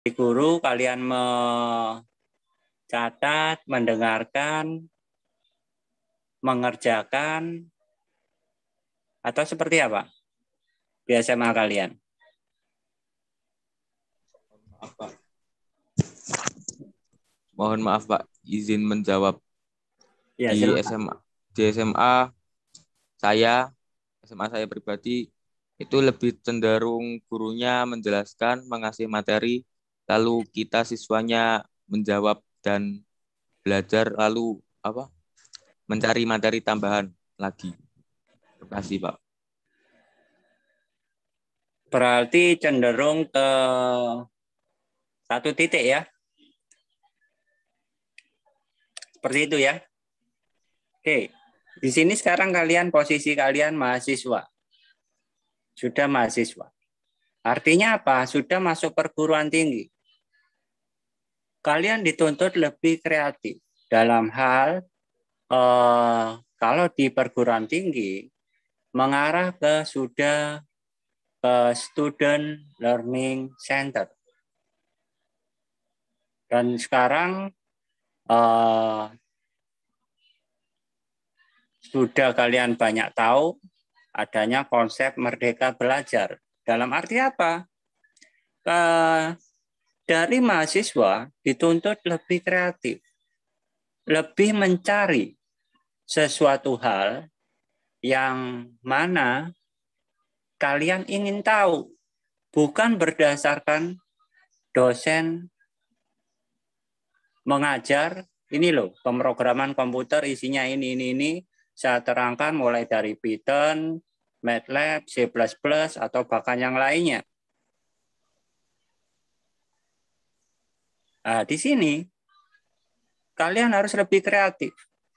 guru kalian mencatat, mendengarkan, mengerjakan, atau seperti apa di SMA kalian? Maaf, Pak. Mohon maaf, Pak. Izin menjawab. Ya, Di silakan. SMA saya pribadi itu lebih cenderung gurunya menjelaskan, mengasih materi, lalu kita siswanya menjawab dan belajar, lalu mencari materi tambahan lagi. Terima kasih, Pak. Berarti cenderung ke satu titik ya? Seperti itu ya? Oke, di sini sekarang posisi kalian mahasiswa. Sudah mahasiswa. Artinya apa? Sudah masuk perguruan tinggi. Kalian dituntut lebih kreatif dalam hal kalau di perguruan tinggi mengarah ke sudah ke student learning center. Dan sekarang sudah kalian banyak tahu adanya konsep merdeka belajar. Dalam arti apa? Dari mahasiswa dituntut lebih kreatif, lebih mencari sesuatu hal yang mana kalian ingin tahu, bukan berdasarkan dosen mengajar, ini loh, pemrograman komputer isinya ini. Saya terangkan mulai dari Python, MATLAB, C++, atau bahkan yang lainnya. Nah, di sini kalian harus lebih kreatif.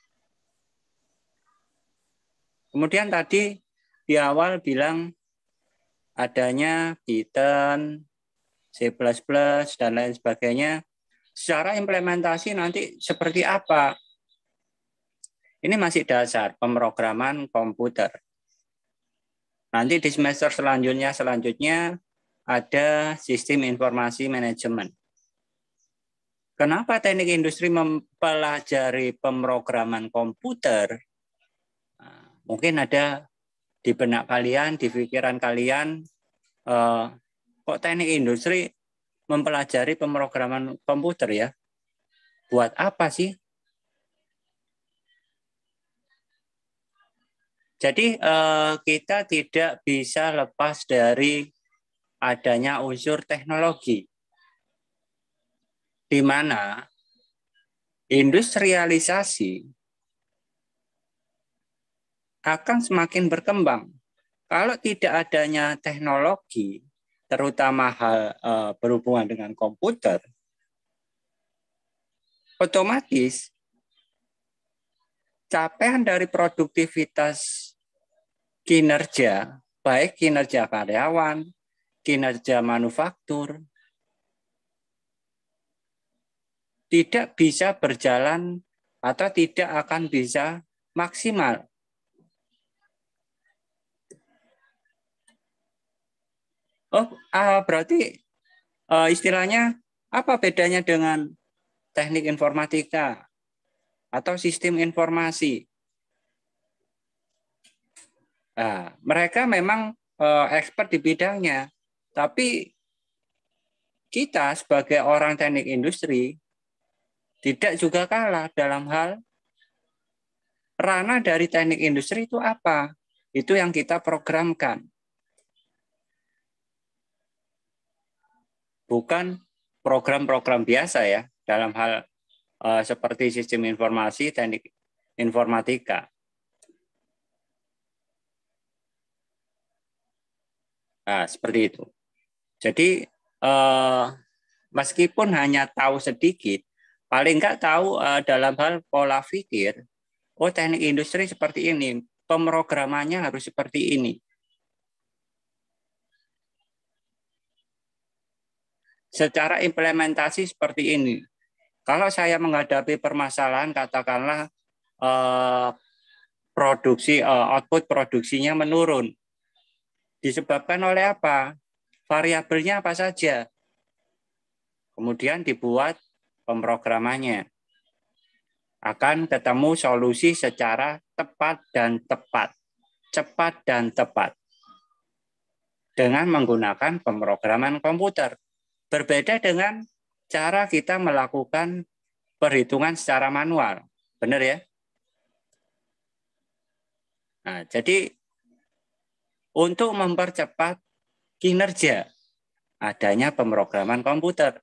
Kemudian tadi di awal bilang adanya Python, C++, dan lain sebagainya. Secara implementasi nanti seperti apa? Ini masih dasar pemrograman komputer. Nanti di semester selanjutnya ada sistem informasi manajemen. Kenapa teknik industri mempelajari pemrograman komputer? Nah, mungkin ada di benak kalian, di pikiran kalian, kok teknik industri mempelajari pemrograman komputer ya? Buat apa sih? Jadi kita tidak bisa lepas dari adanya unsur teknologi, di mana industrialisasi akan semakin berkembang. Kalau tidak adanya teknologi, terutama hal berhubungan dengan komputer, otomatis capaian dari produktivitas kinerja, baik kinerja karyawan, kinerja manufaktur, tidak bisa berjalan atau tidak akan bisa maksimal. Berarti istilahnya apa bedanya dengan teknik informatika atau sistem informasi? Nah, mereka memang expert di bidangnya, tapi kita sebagai orang teknik industri tidak juga kalah dalam hal ranah dari teknik industri itu apa? Itu yang kita programkan. Bukan program-program biasa ya, dalam hal seperti sistem informasi, teknik informatika. Nah, seperti itu. Jadi, meskipun hanya tahu sedikit, paling nggak tahu dalam hal pola pikir, oh teknik industri seperti ini, pemrogramannya harus seperti ini. Secara implementasi seperti ini. Kalau saya menghadapi permasalahan, katakanlah output produksinya menurun. Disebabkan oleh apa? Variabelnya apa saja? kemudian dibuat pemrogramannya. Akan ketemu solusi secara tepat dan tepat, cepat dan tepat, dengan menggunakan pemrograman komputer. Berbeda dengan cara kita melakukan perhitungan secara manual. Benar ya? Nah, jadi untuk mempercepat kinerja adanya pemrograman komputer.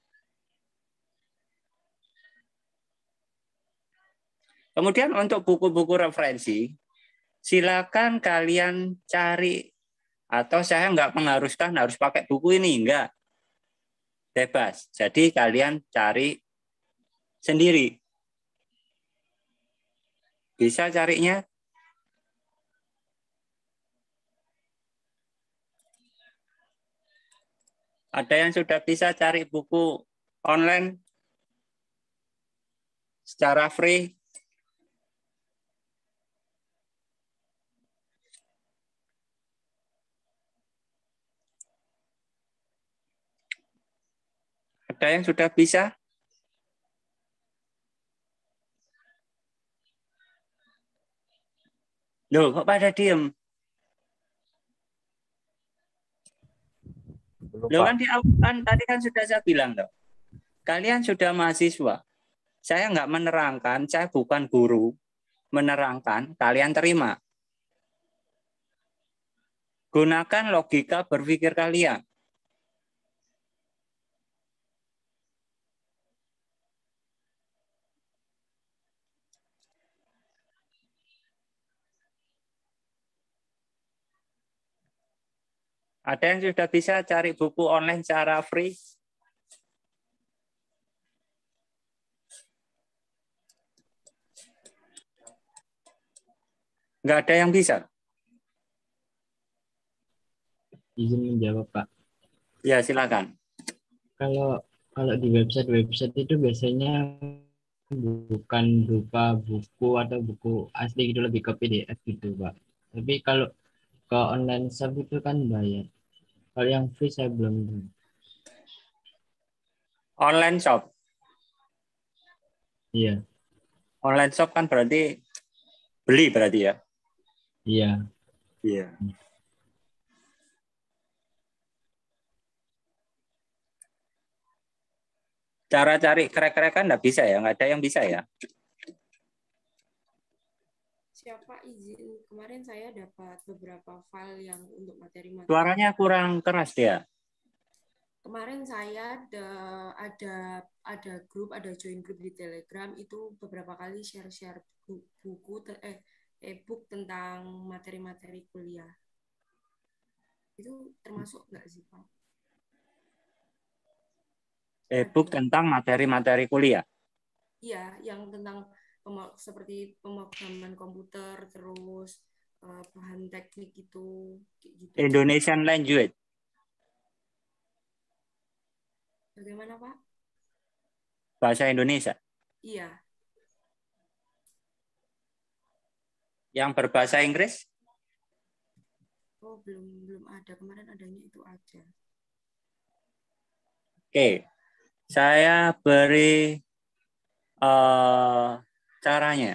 Kemudian untuk buku-buku referensi, silakan kalian cari, atau saya nggak mengharuskan harus pakai buku ini, enggak. Bebas. Jadi kalian cari sendiri. Bisa carinya. Ada yang sudah bisa cari buku online secara free? Ada yang sudah bisa? Loh, kok pada diem? Belum, Loh Pak. kan, tadi kan sudah saya bilang, loh. Kalian sudah mahasiswa. Saya nggak menerangkan, saya bukan guru. Menerangkan, kalian terima. Gunakan logika berpikir kalian. Ada yang sudah bisa cari buku online secara free? Nggak ada yang bisa? Izin menjawab, Pak. Ya, silakan. Kalau kalau di website itu biasanya bukan berupa buku atau buku asli gitu, lebih ke PDF gitu, Pak. Tapi kalau ke online shop itu kan bayar. Kalau yang free saya belum tahu. Online shop. Iya, Online shop kan berarti beli berarti ya? iya. Iya. Cara cari krek-krekan nggak bisa ya? Nggak ada yang bisa ya? Siapa izin, kemarin saya dapat beberapa file yang untuk materi-materi. Suaranya kurang keras dia. Kemarin saya ada grup, ada join grup di Telegram, itu beberapa kali share-share buku e-book tentang materi-materi kuliah. Itu termasuk nggak sih, Pak? E-book tentang materi-materi kuliah. Iya, yang tentang seperti pemrograman komputer, terus bahan teknik itu, kayak gitu. Indonesian language. Bagaimana, Pak? Bahasa Indonesia. Iya. Yang berbahasa Inggris? Oh, belum ada. Kemarin adanya itu aja. Oke. Saya beri caranya.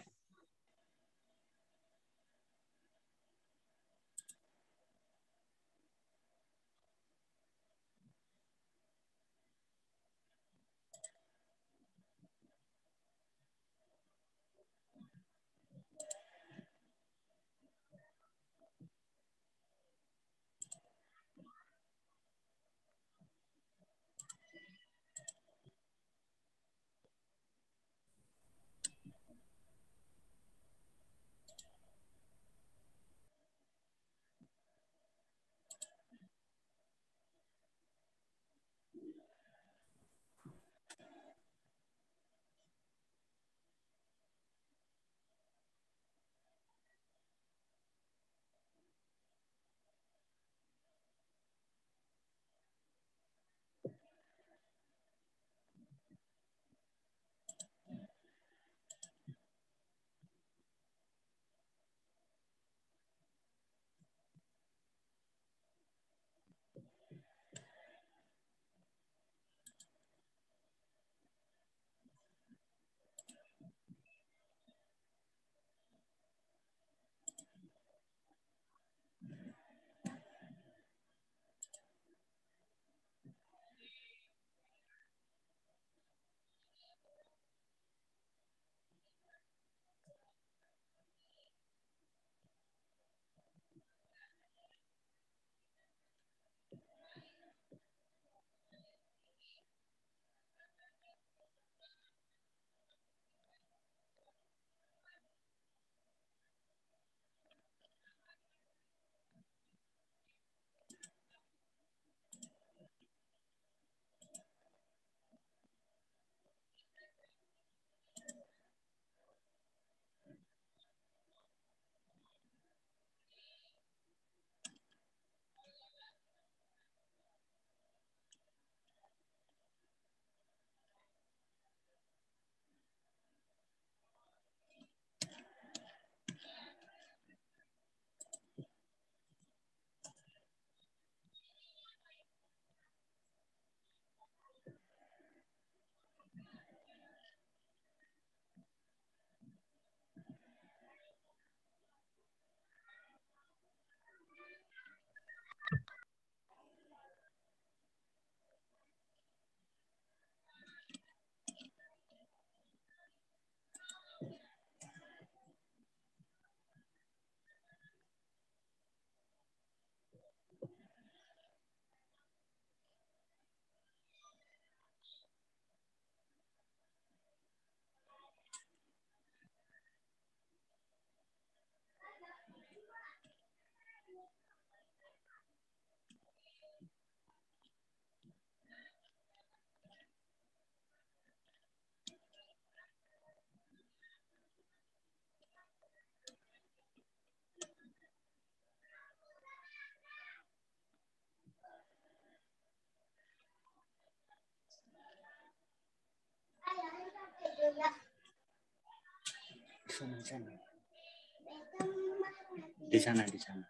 Di sana, di sana.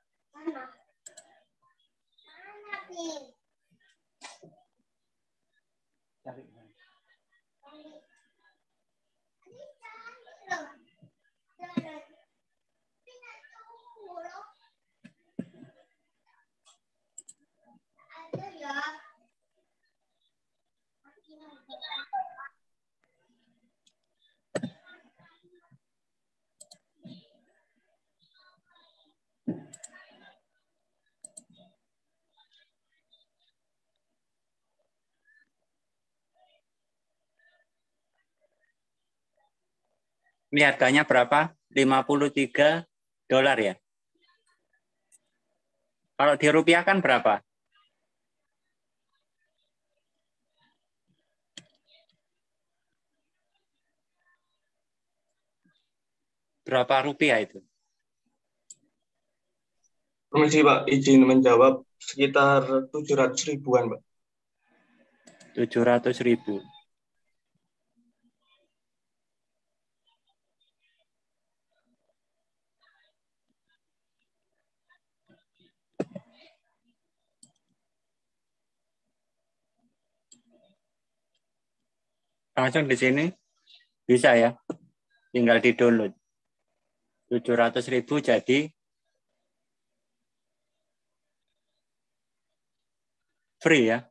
Cari. Ini harganya berapa? $53 ya? Kalau dirupiahkan berapa? Berapa rupiah itu? Permisi Pak, izin menjawab sekitar 700 ribuan Pak. 700.000. Langsung di sini bisa ya, tinggal di download. 700.000 jadi free ya.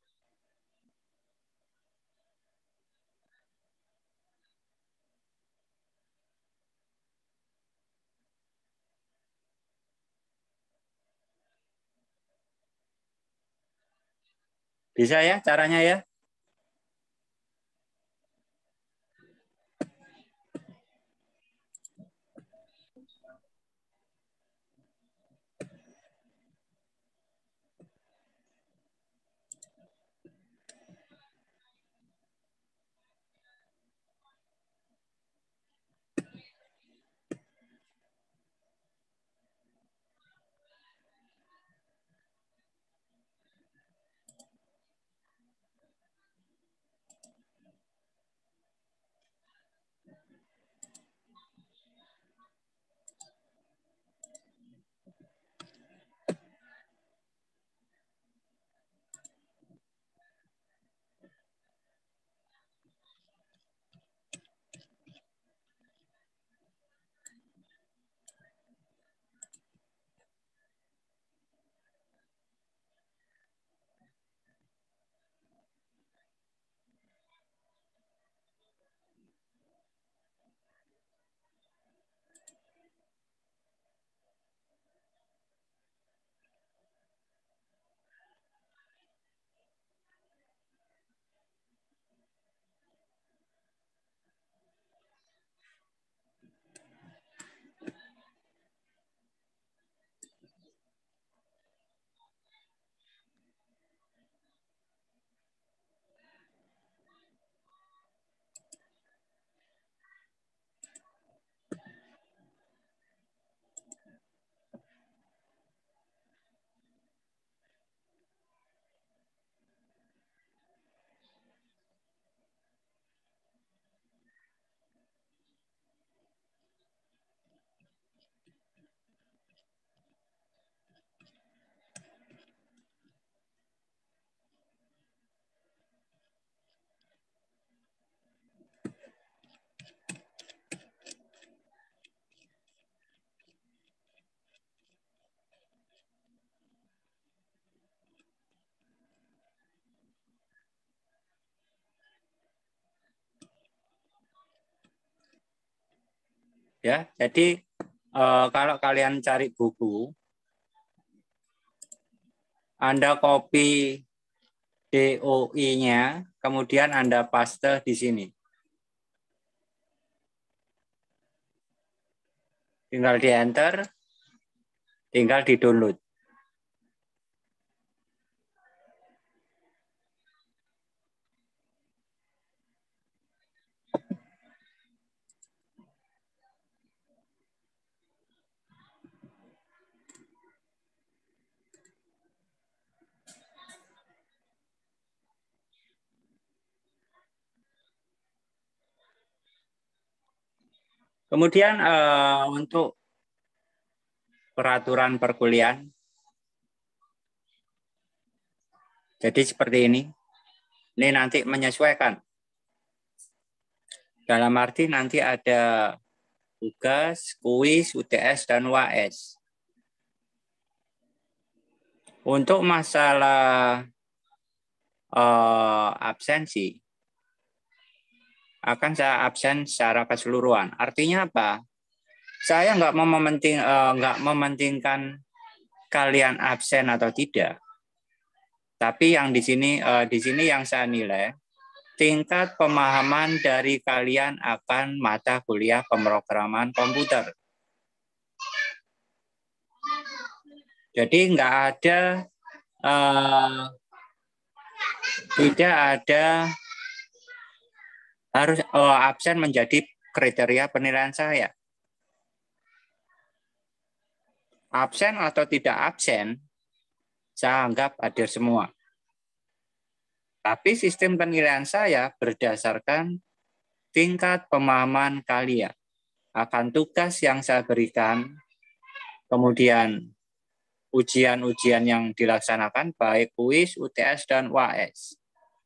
Bisa ya caranya ya. Ya, jadi kalau kalian cari buku, Anda copy DOI-nya, kemudian Anda paste di sini. Tinggal di enter, tinggal di download. Kemudian untuk peraturan perkuliahan, jadi seperti ini. Ini nanti menyesuaikan. Dalam arti nanti ada tugas, kuis, UTS, dan UAS. Untuk masalah absensi, akan saya absen secara keseluruhan. Artinya apa? Saya nggak mementingkan kalian absen atau tidak. Tapi yang di sini yang saya nilai tingkat pemahaman dari kalian akan mata kuliah pemrograman komputer. Jadi nggak ada tidak ada harus absen menjadi kriteria penilaian saya. Absen atau tidak absen, saya anggap hadir semua. Tapi sistem penilaian saya berdasarkan tingkat pemahaman kalian akan tugas yang saya berikan, kemudian ujian-ujian yang dilaksanakan, baik kuis, UTS, dan UAS.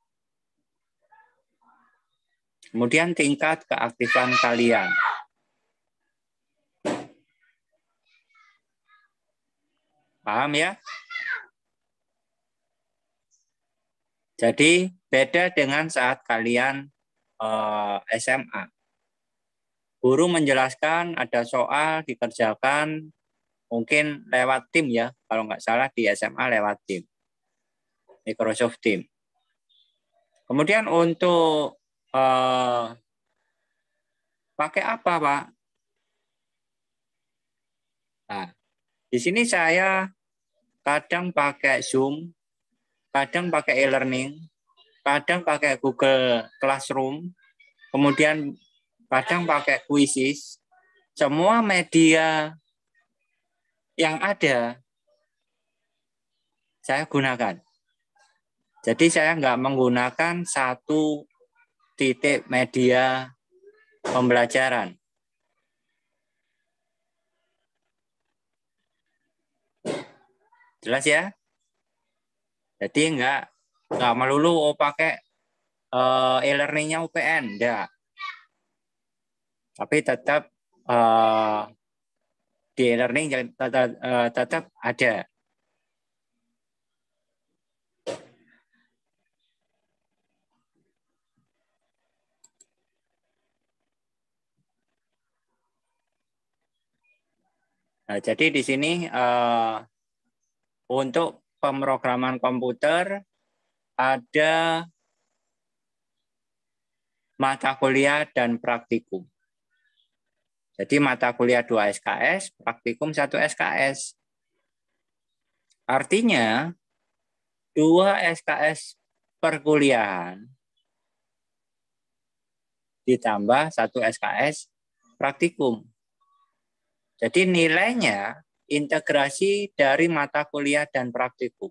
Kemudian tingkat keaktifan kalian. Paham ya? Jadi beda dengan saat kalian SMA. Guru menjelaskan ada soal dikerjakan mungkin lewat tim ya, kalau nggak salah di SMA lewat tim, Microsoft Team. Kemudian untuk pakai apa, Pak? Nah, di sini saya kadang pakai Zoom, kadang pakai e-learning, kadang pakai Google Classroom, kemudian kadang pakai Quizzes. Semua media yang ada saya gunakan. Jadi saya nggak menggunakan satu titik media pembelajaran. Jelas ya? Jadi nggak melulu pakai e-learningnya UPN, enggak. Tapi tetap di e-learning tetap ada. Nah, jadi di sini untuk pemrograman komputer ada mata kuliah dan praktikum. Jadi mata kuliah 2 SKS, praktikum 1 SKS. Artinya 2 SKS perkuliahan ditambah 1 SKS praktikum. Jadi nilainya integrasi dari mata kuliah dan praktikum.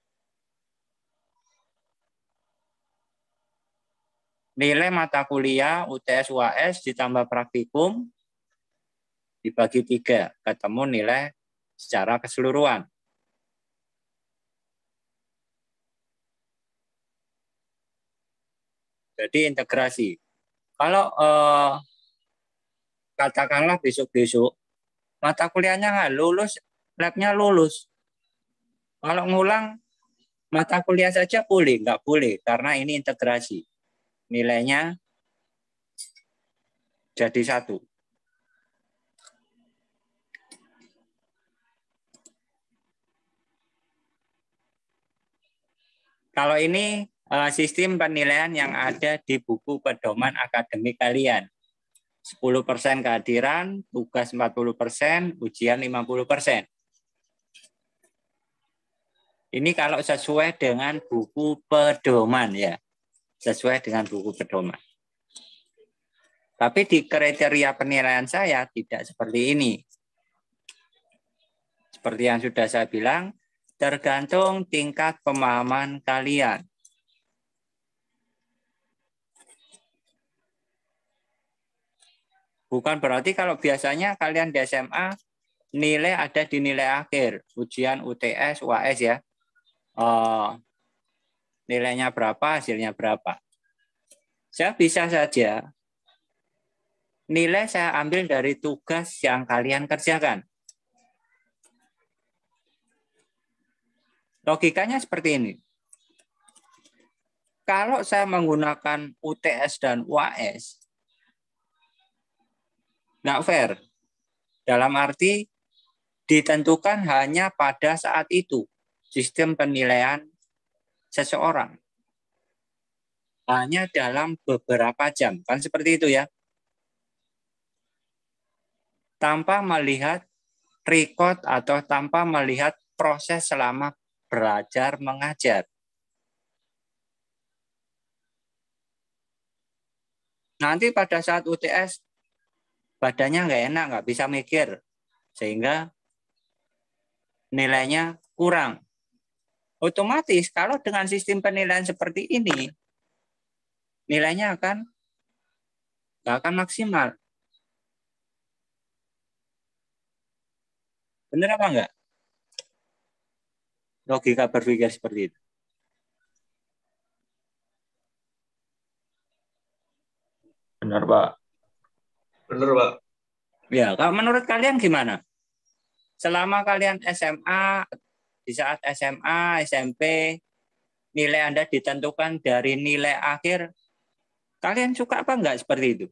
Nilai mata kuliah UTS UAS ditambah praktikum dibagi 3, ketemu nilai secara keseluruhan. Jadi integrasi. Kalau katakanlah besok-besok mata kuliahnya nggak lulus, labnya lulus. Kalau ngulang mata kuliah saja boleh, nggak boleh karena ini integrasi. Nilainya jadi 1. Kalau ini sistem penilaian yang ada di buku pedoman akademik kalian. 10% kehadiran, tugas 40%, ujian 50%. Ini kalau sesuai dengan buku pedoman ya. Sesuai dengan buku pedoman. Tapi di kriteria penilaian saya tidak seperti ini. Seperti yang sudah saya bilang, tergantung tingkat pemahaman kalian. Bukan berarti kalau biasanya kalian di SMA nilai ada di nilai akhir, ujian UTS, UAS ya. Nilainya berapa, hasilnya berapa. Saya bisa saja nilai saya ambil dari tugas yang kalian kerjakan. Logikanya seperti ini. Kalau saya menggunakan UTS dan UAS, nggak fair. Dalam arti ditentukan hanya pada saat itu sistem penilaian seseorang. Hanya dalam beberapa jam. Kan seperti itu ya. Tanpa melihat record atau tanpa melihat proses selama belajar mengajar. Nanti pada saat UTS, badannya nggak enak, nggak bisa mikir. Sehingga nilainya kurang. Otomatis kalau dengan sistem penilaian seperti ini, nilainya nggak akan maksimal. Benar apa enggak? Logika berpikir seperti itu. Benar, Pak. Benar, Pak. Ya, kalau menurut kalian gimana? Selama kalian SMA, di saat SMA, SMP, nilai Anda ditentukan dari nilai akhir, kalian suka apa enggak seperti itu?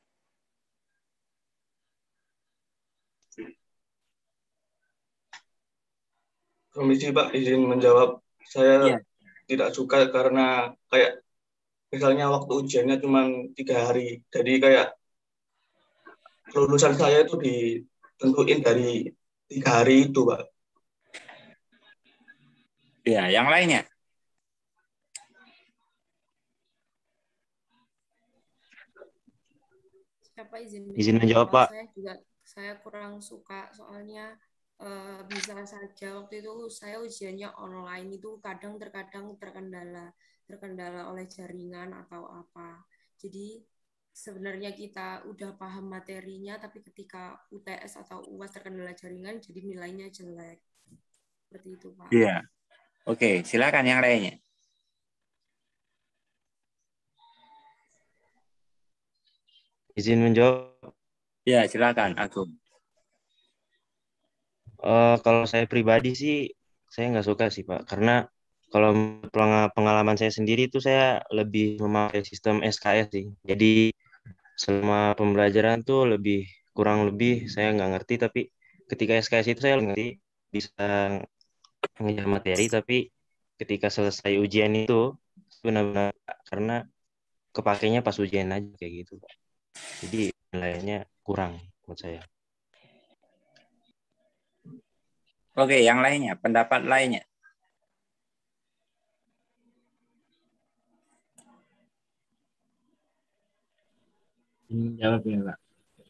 Komisi Pak, izin menjawab. Saya Iya. tidak suka karena kayak misalnya waktu ujiannya cuma 3 hari. Jadi kayak kelulusan saya itu ditentuin dari 3 hari itu, Pak. Ya, yang lainnya. Siapa Izin menjawab, Pak. Saya kurang suka soalnya bisa saja waktu itu saya ujiannya online itu terkadang terkendala oleh jaringan atau apa. Jadi sebenarnya kita udah paham materinya tapi ketika UTS atau UAS terkendala jaringan jadi nilainya jelek. Seperti itu, Pak. Iya. Oke, silakan yang lainnya. Izin menjawab. Ya, silakan, Agung. Kalau saya pribadi sih, saya nggak suka sih, Pak. Karena kalau pengalaman saya sendiri itu saya lebih memakai sistem SKS sih. Jadi selama pembelajaran tuh kurang lebih saya nggak ngerti, tapi ketika SKS itu saya ngerti, bisa mengejar materi, tapi ketika selesai ujian itu benar-benar karena kepakainya pas ujian aja kayak gitu, Pak. Jadi nilainya kurang menurut saya. Oke, yang lainnya, pendapat lainnya. Ini jawab ya, Pak.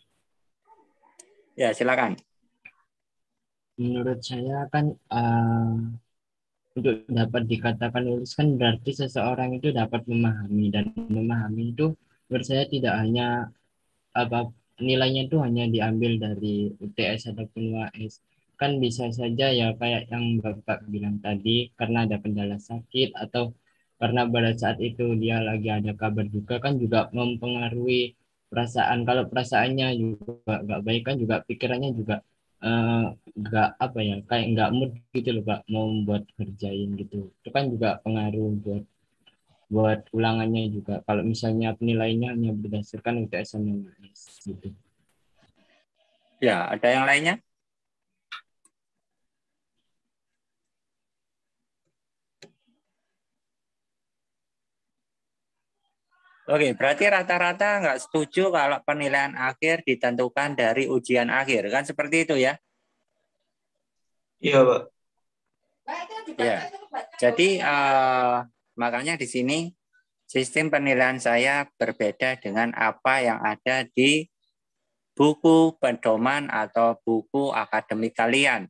Ya, silakan. Menurut saya kan untuk dapat dikatakan lulus kan berarti seseorang itu dapat memahami, dan memahami itu menurut saya tidak hanya nilainya itu hanya diambil dari UTS ataupun UAS. Kan bisa saja ya kayak yang Bapak bilang tadi karena ada kendala sakit atau karena pada saat itu dia lagi ada kabar juga kan juga mempengaruhi perasaan. Kalau perasaannya juga nggak baik kan juga pikirannya juga eh, nggak kayak nggak mood gitu loh Pak, mau buat kerjain gitu. Itu kan juga pengaruh buat buat ulangannya juga. Kalau misalnya penilaiannya hanya berdasarkan UTS sama UAS gitu. Ya, ada yang lainnya? Oke, berarti rata-rata nggak setuju kalau penilaian akhir ditentukan dari ujian akhir. Kan seperti itu ya? Iya, Pak. Ya. Jadi makanya di sini sistem penilaian saya berbeda dengan apa yang ada di buku pedoman atau buku akademik kalian.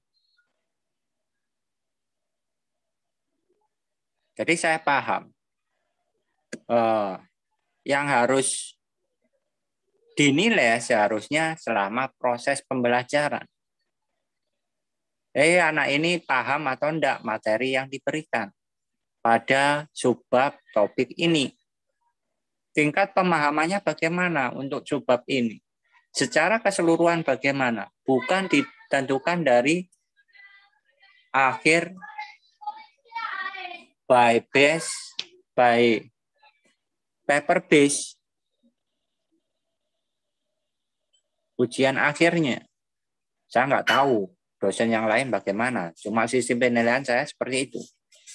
Jadi saya paham yang harus dinilai seharusnya selama proses pembelajaran. Anak ini paham atau enggak materi yang diberikan pada subbab topik ini. Tingkat pemahamannya bagaimana untuk subbab ini? Secara keseluruhan bagaimana? Bukan ditentukan dari akhir by paper base ujian akhirnya. Saya nggak tahu dosen yang lain bagaimana. Cuma sistem penilaian saya seperti itu.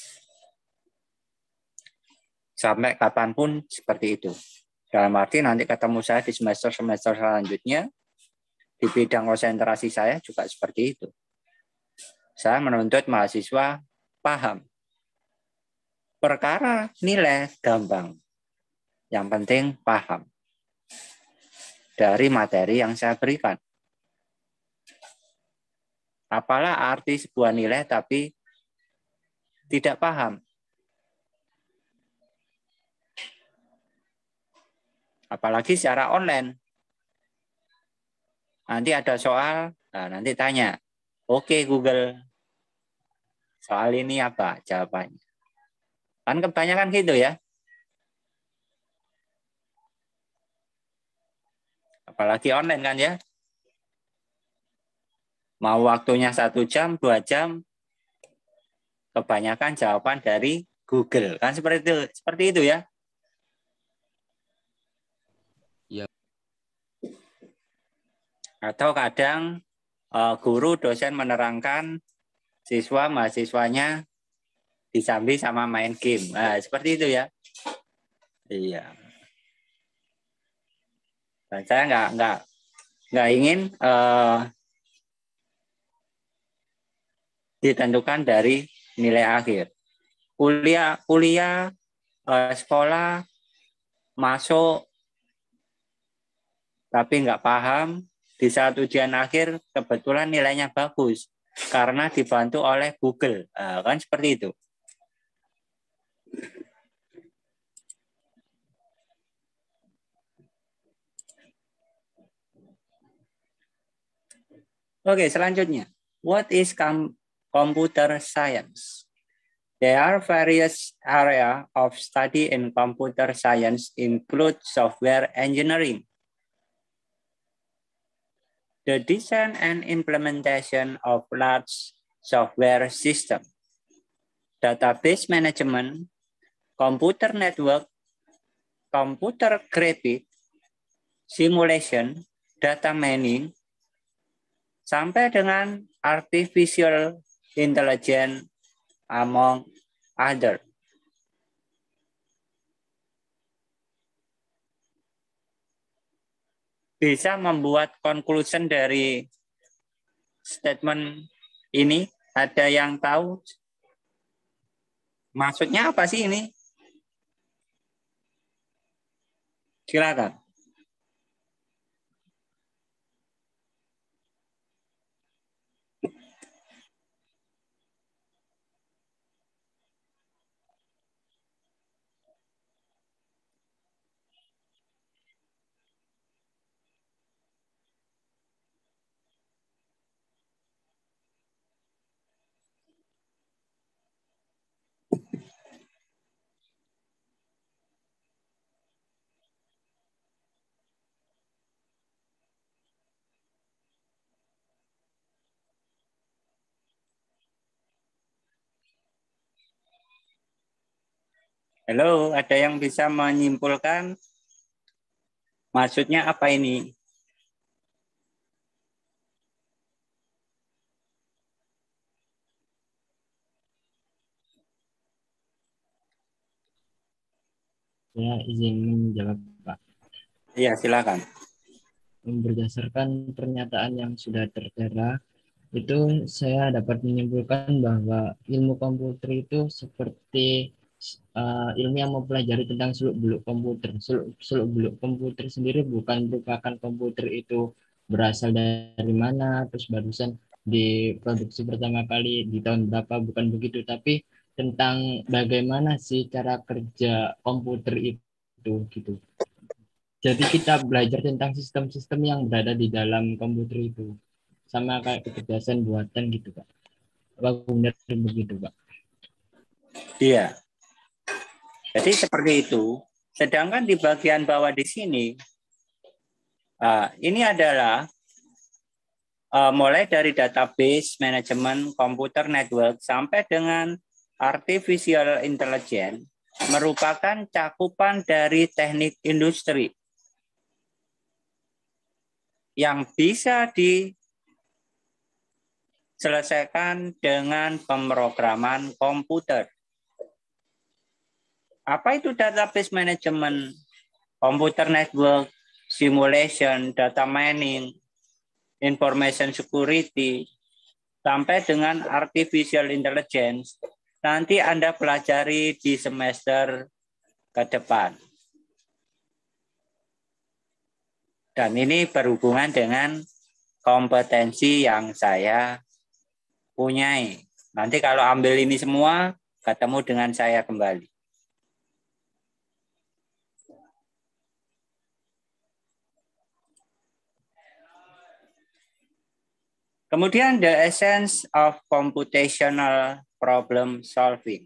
Sampai kapanpun seperti itu. Dalam arti nanti ketemu saya di semester-semester selanjutnya, di bidang konsentrasi saya juga seperti itu. Saya menuntut mahasiswa paham. Perkara nilai gampang. Yang penting paham dari materi yang saya berikan. Apalah arti sebuah nilai tapi tidak paham. Apalagi secara online. Nanti ada soal, nanti tanya, oke Google, soal ini apa jawabannya? Kan kebanyakan gitu ya. Apalagi online kan ya. Mau waktunya 1 jam, 2 jam, kebanyakan jawaban dari Google. Kan seperti itu ya. Atau kadang guru dosen menerangkan siswa mahasiswanya disambi sama main game. Nah, seperti itu ya. Iya. Dan saya nggak ingin ditentukan dari nilai akhir. Kuliah sekolah masuk tapi nggak paham. Di saat ujian akhir kebetulan nilainya bagus karena dibantu oleh Google. Kan seperti itu. Oke, selanjutnya. What is computer science? There are various areas of study in computer science include software engineering, the design and implementation of large software systems, database management, computer network, computer graphics, simulation, data mining, sampai dengan artificial intelligence among other. Bisa membuat conclusion dari statement ini? Ada yang tahu maksudnya apa sih ini? Silakan. Halo, ada yang bisa menyimpulkan maksudnya apa ini? Saya izin menjawab, Pak. Iya, silakan. Berdasarkan pernyataan yang sudah tertera, itu saya dapat menyimpulkan bahwa ilmu komputer itu seperti ilmu yang mempelajari tentang seluk-beluk komputer. Seluk-beluk komputer sendiri bukan merupakan komputer itu berasal dari mana, terus barusan diproduksi pertama kali di tahun berapa, bukan begitu, tapi tentang bagaimana sih cara kerja komputer itu gitu. Jadi kita belajar tentang sistem-sistem yang berada di dalam komputer itu. Sama kayak kecerdasan buatan gitu, Pak. Apa benar begitu, Pak? Iya. Jadi seperti itu. Sedangkan di bagian bawah di sini, ini adalah mulai dari database, manajemen, komputer network, sampai dengan artificial intelligence, merupakan cakupan dari teknik industri yang bisa diselesaikan dengan pemrograman komputer. Apa itu database management, computer network, simulation, data mining, information security, sampai dengan artificial intelligence, nanti Anda pelajari di semester ke depan. Dan ini berhubungan dengan kompetensi yang saya punyai. Nanti kalau ambil ini semua, ketemu dengan saya kembali. Kemudian the essence of computational problem solving.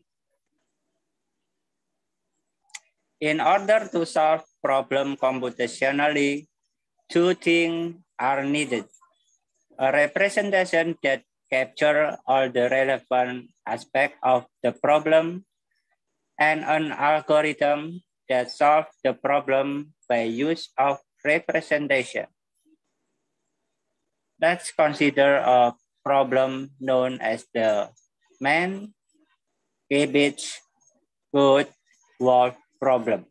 In order to solve problem computationally, two things are needed. A representation that captures all the relevant aspects of the problem and an algorithm that solves the problem by use of representation. Let's consider a problem known as the man, cabbage, goat, wolf problem.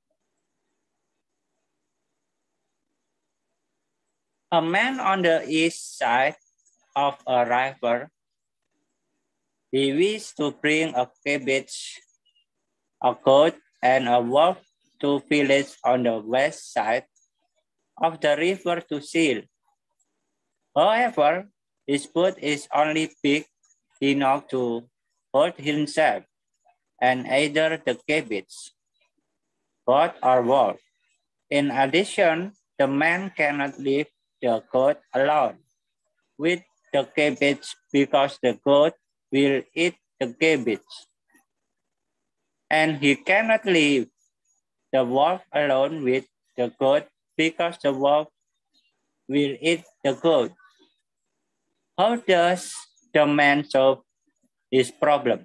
A man on the east side of a river, he wished to bring a cabbage, a goat, and a wolf to village on the west side of the river to sail. However, his boat is only big enough to hold himself and either the cabbage, goat, or wolf. In addition, the man cannot leave the goat alone with the cabbage because the goat will eat the cabbage. And he cannot leave the wolf alone with the goat because the wolf will eat the goat. How does the man solve his problem?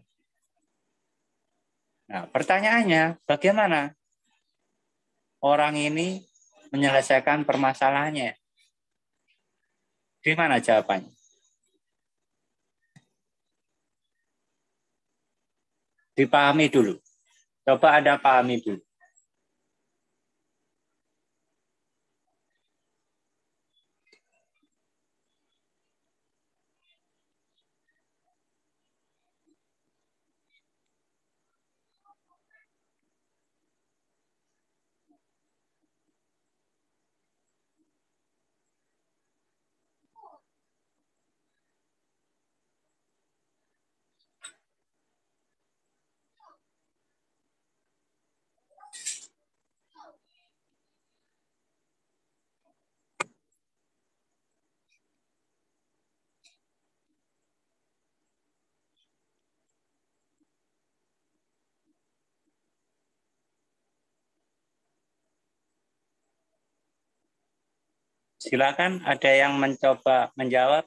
Nah, pertanyaannya, bagaimana orang ini menyelesaikan permasalahannya? Gimana jawabannya? Dipahami dulu. Coba Anda pahami dulu. Silakan, ada yang mencoba menjawab?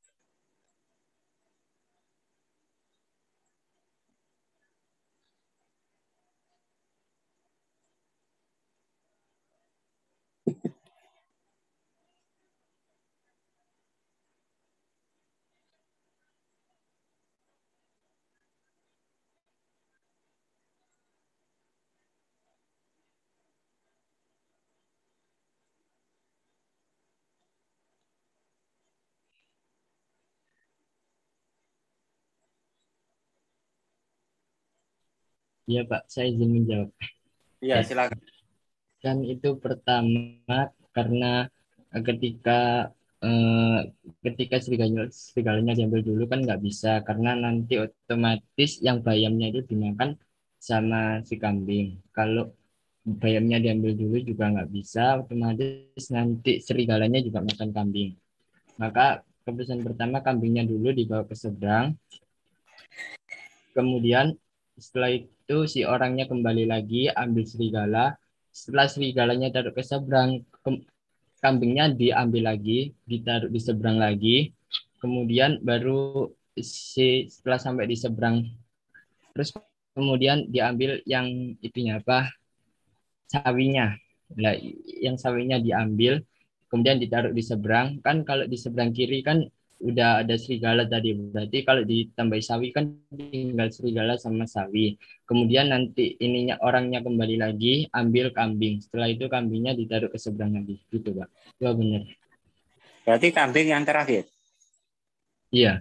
Iya, Pak, saya izin menjawab. Iya, silakan. Kan itu pertama karena ketika eh, ketika serigalanya diambil dulu kan nggak bisa karena nanti otomatis yang bayamnya itu dimakan sama si kambing. Kalau bayamnya diambil dulu juga nggak bisa, otomatis nanti serigalanya juga makan kambing. Maka keputusan pertama kambingnya dulu dibawa ke seberang, kemudian setelah itu si orangnya kembali lagi ambil serigala. Setelah serigalanya taruh ke seberang, kambingnya diambil lagi, ditaruh di seberang lagi. Kemudian baru setelah sampai di seberang, terus kemudian diambil yang itunya apa, sawinya. Nah, yang sawinya diambil, kemudian ditaruh di seberang. Kan kalau di seberang kiri kan udah ada serigala tadi. Berarti kalau ditambah sawi kan tinggal serigala sama sawi. Kemudian nanti ininya orangnya kembali lagi ambil kambing. Setelah itu kambingnya ditaruh ke seberang lagi. Gitu, Pak. Itu benar. Berarti kambing yang terakhir. Iya,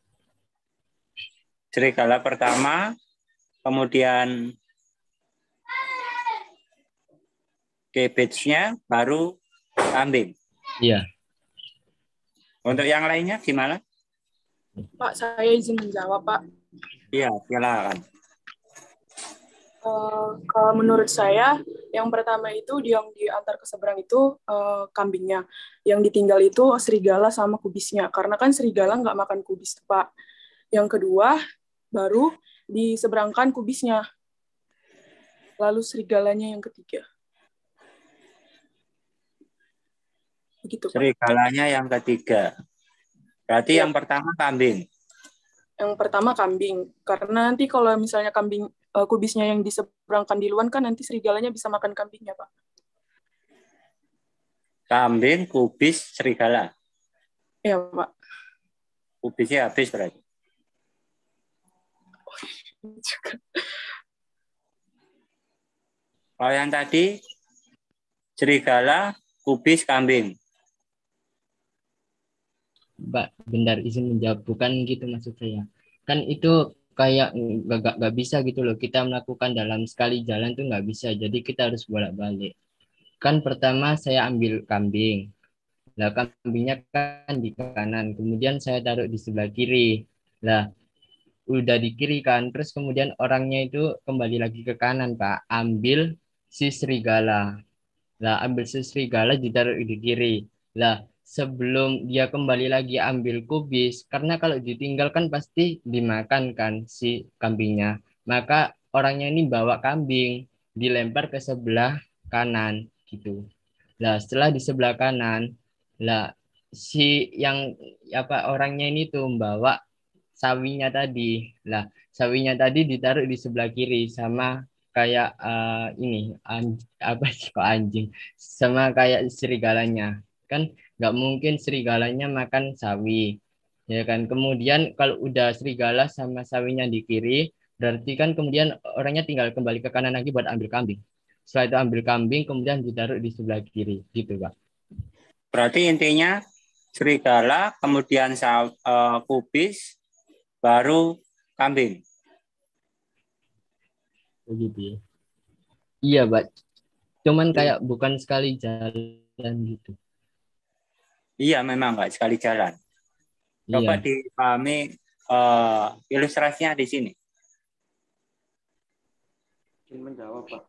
Serigala pertama, kemudian cabbage-nya, baru kambing. iya. Untuk yang lainnya gimana? Pak, saya izin menjawab, Pak. Iya, silakan. Kalau menurut saya, yang pertama itu yang diantar ke seberang itu kambingnya. Yang ditinggal itu serigala sama kubisnya. Karena kan serigala nggak makan kubis, Pak. Yang kedua, baru diseberangkan kubisnya. Lalu serigalanya yang ketiga. Begitu, Pak. Serigalanya yang ketiga. Berarti Ya. yang pertama kambing. Yang pertama kambing. Karena nanti kalau misalnya kambing kubisnya yang diseberangkan di luar kan nanti serigalanya bisa makan kambingnya, Pak. Kambing, kubis, serigala. Ya, Pak. Kubisnya habis berarti. Kalau yang tadi, serigala, kubis, kambing. Mbak, bentar izin menjawab. Bukan gitu maksud saya. Kan itu kayak nggak bisa gitu loh. Kita melakukan dalam sekali jalan tuh nggak bisa. Jadi kita harus bolak-balik. Kan pertama saya ambil kambing. Lah kambingnya kan di kanan. Kemudian saya taruh di sebelah kiri. Lah udah di kiri kan. Terus kemudian orangnya itu kembali lagi ke kanan, Pak. Ambil si serigala. Lah ambil si serigala ditaruh di kiri. Lah sebelum dia kembali lagi ambil kubis, karena kalau ditinggalkan pasti dimakan kan si kambingnya. Maka orangnya ini bawa kambing, dilempar ke sebelah kanan gitu. Lah setelah di sebelah kanan, lah si yang apa orangnya ini tuh membawa sawinya tadi. Lah sawinya tadi ditaruh di sebelah kiri sama kayak ini apa sih kok anjing sama kayak serigalanya kan nggak mungkin serigalanya makan sawi ya kan. Kemudian kalau udah serigala sama sawinya di kiri berarti kan kemudian orangnya tinggal kembali ke kanan lagi buat ambil kambing. Setelah itu ambil kambing kemudian ditaruh di sebelah kiri gitu, Pak. Berarti intinya serigala, kemudian kubis, baru kambing. Begitu ya. Iya, Pak. Cuman kayak bukan sekali jalan gitu. Iya, memang nggak sekali jalan. Coba Iya. dipahami ilustrasinya di sini. Ingin menjawab, Pak.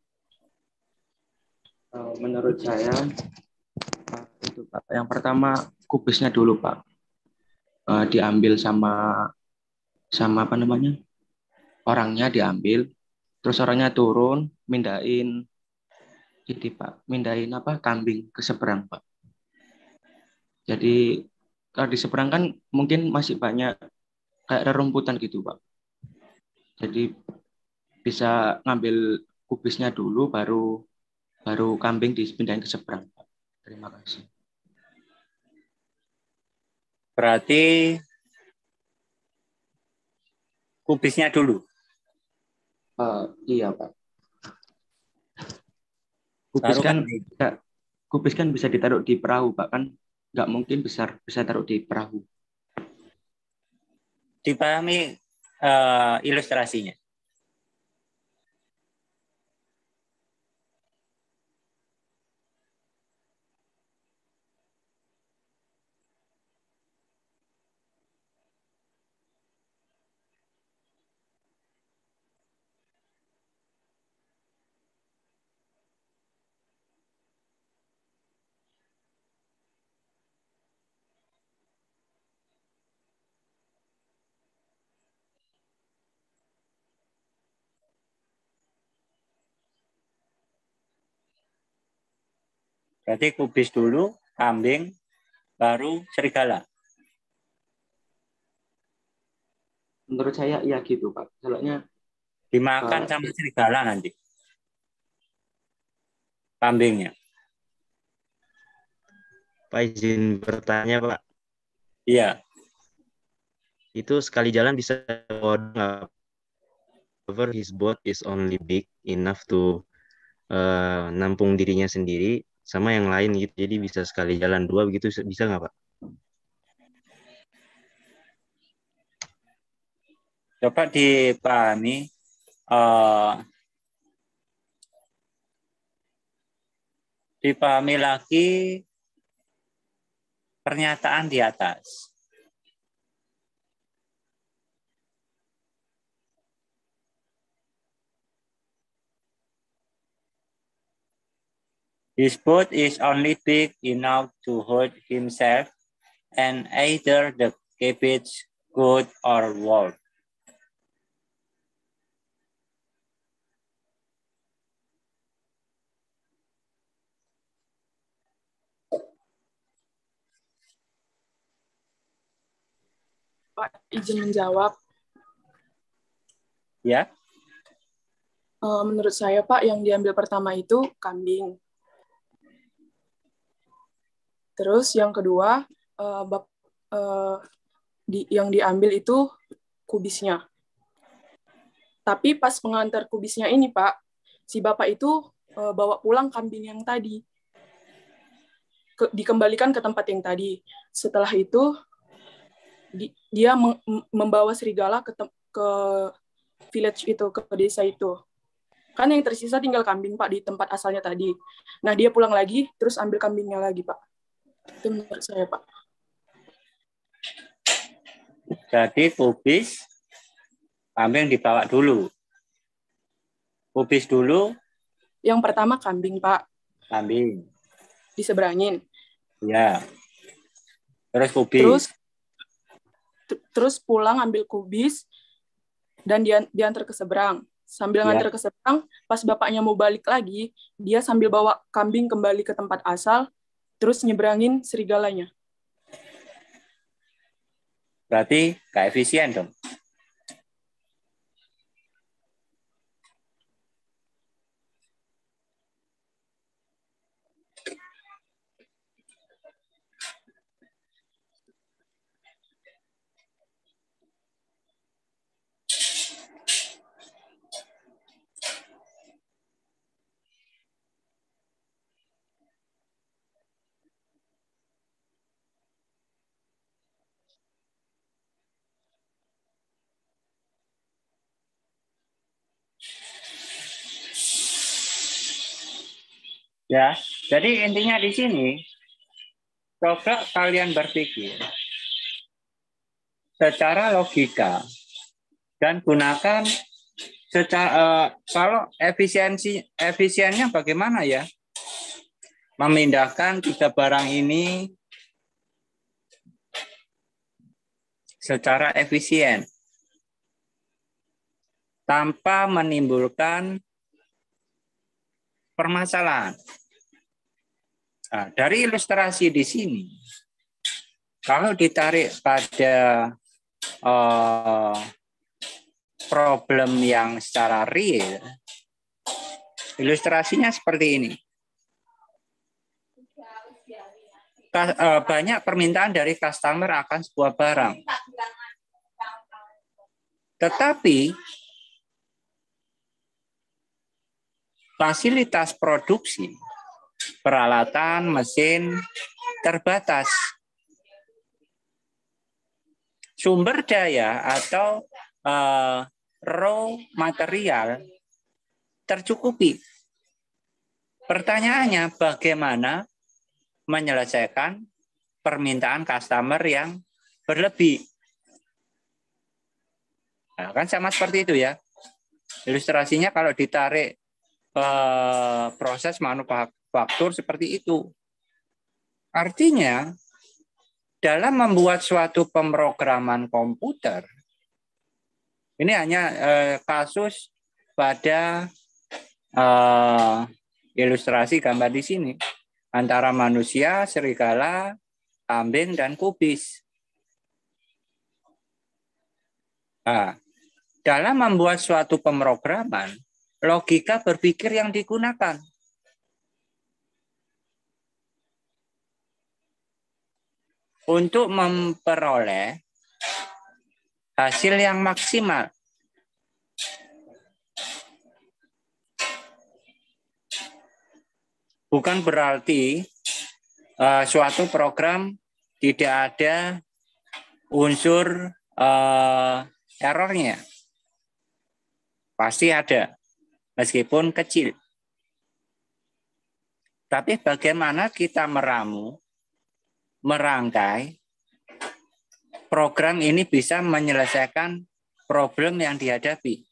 Menurut saya itu Pak. Yang pertama kubisnya dulu Pak. Diambil sama apa namanya? Orangnya diambil, terus orangnya turun, mindahin itu Pak, mindahin apa? Kambing ke seberang Pak. Jadi kalau di seberang kan mungkin masih banyak kayak rerumputan gitu Pak. Jadi bisa ngambil kubisnya dulu, baru kambing dipindahin ke seberang Pak. Terima kasih. Berarti kubisnya dulu. Iya Pak. Baru kambing. Kubis kan bisa ditaruh di perahu Pak, kan nggak mungkin bisa taruh di perahu. Dipahami ilustrasinya. Berarti kubis dulu, kambing, baru serigala. Menurut saya iya gitu, Pak. Soalnya Dimakan sama serigala nanti. Kambingnya. Pak izin bertanya, Pak. Iya. Itu sekali jalan bisa nggak? However, his boat is only big enough to nampung dirinya sendiri sama yang lain gitu. Jadi bisa sekali jalan 2 begitu, bisa nggak, Pak? Coba dipahami. Dipahami lagi pernyataan di atas. His boat is only big enough to hold himself and either the cabbage, goat, or wolf. Pak, izin menjawab. Ya. Menurut saya, Pak, yang diambil pertama itu kambing. Terus yang kedua, yang diambil itu kubisnya. Tapi pas pengantar kubisnya ini, Pak, si Bapak itu bawa pulang kambing yang tadi. Dikembalikan ke tempat yang tadi. Setelah itu, dia membawa serigala ke village itu, ke desa itu. Kan yang tersisa tinggal kambing, Pak, di tempat asalnya tadi. Nah, dia pulang lagi, terus ambil kambingnya lagi, Pak. Itu menurut saya, Pak. Jadi kubis, kambing dibawa dulu. Kubis dulu. Yang pertama kambing, Pak. Kambing. Diseberangin. Ya. Terus kubis. Terus pulang ambil kubis, dan diantar ke seberang. Sambil ngantar ke seberang, pas bapaknya mau balik lagi, dia sambil bawa kambing kembali ke tempat asal, terus nyeberangin serigalanya. Berarti gak efisien dong. Ya, jadi intinya di sini, coba kalian berpikir secara logika dan gunakan secara kalau efisiennya bagaimana ya? Memindahkan 3 barang ini secara efisien tanpa menimbulkan permasalahan. Nah, dari ilustrasi di sini, kalau ditarik pada problem yang secara real, ilustrasinya seperti ini. Banyak permintaan dari customer akan sebuah barang. Tetapi fasilitas produksi, peralatan, mesin terbatas. Sumber daya atau raw material tercukupi. Pertanyaannya, bagaimana menyelesaikan permintaan customer yang berlebih? Nah, kan sama seperti itu ya. Ilustrasinya kalau ditarik proses manufaktur seperti itu. Artinya, dalam membuat suatu pemrograman komputer, ini hanya kasus pada ilustrasi gambar di sini. antara manusia, serigala, kambing, dan kubis. Nah, dalam membuat suatu pemrograman, logika berpikir yang digunakan. Untuk memperoleh hasil yang maksimal. Bukan berarti suatu program tidak ada unsur errornya. Pasti ada, meskipun kecil. Tapi bagaimana kita merangkai program ini bisa menyelesaikan problem yang dihadapi.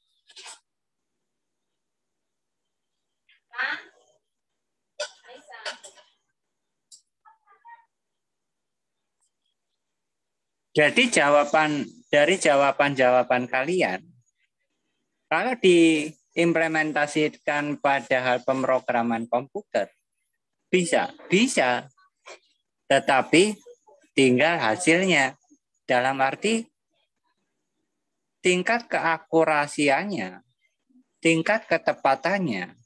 Jadi dari jawaban kalian, kalau diimplementasikan pada hal pemrograman komputer, bisa, tetapi tinggal hasilnya. Dalam arti tingkat keakurasiannya, tingkat ketepatannya,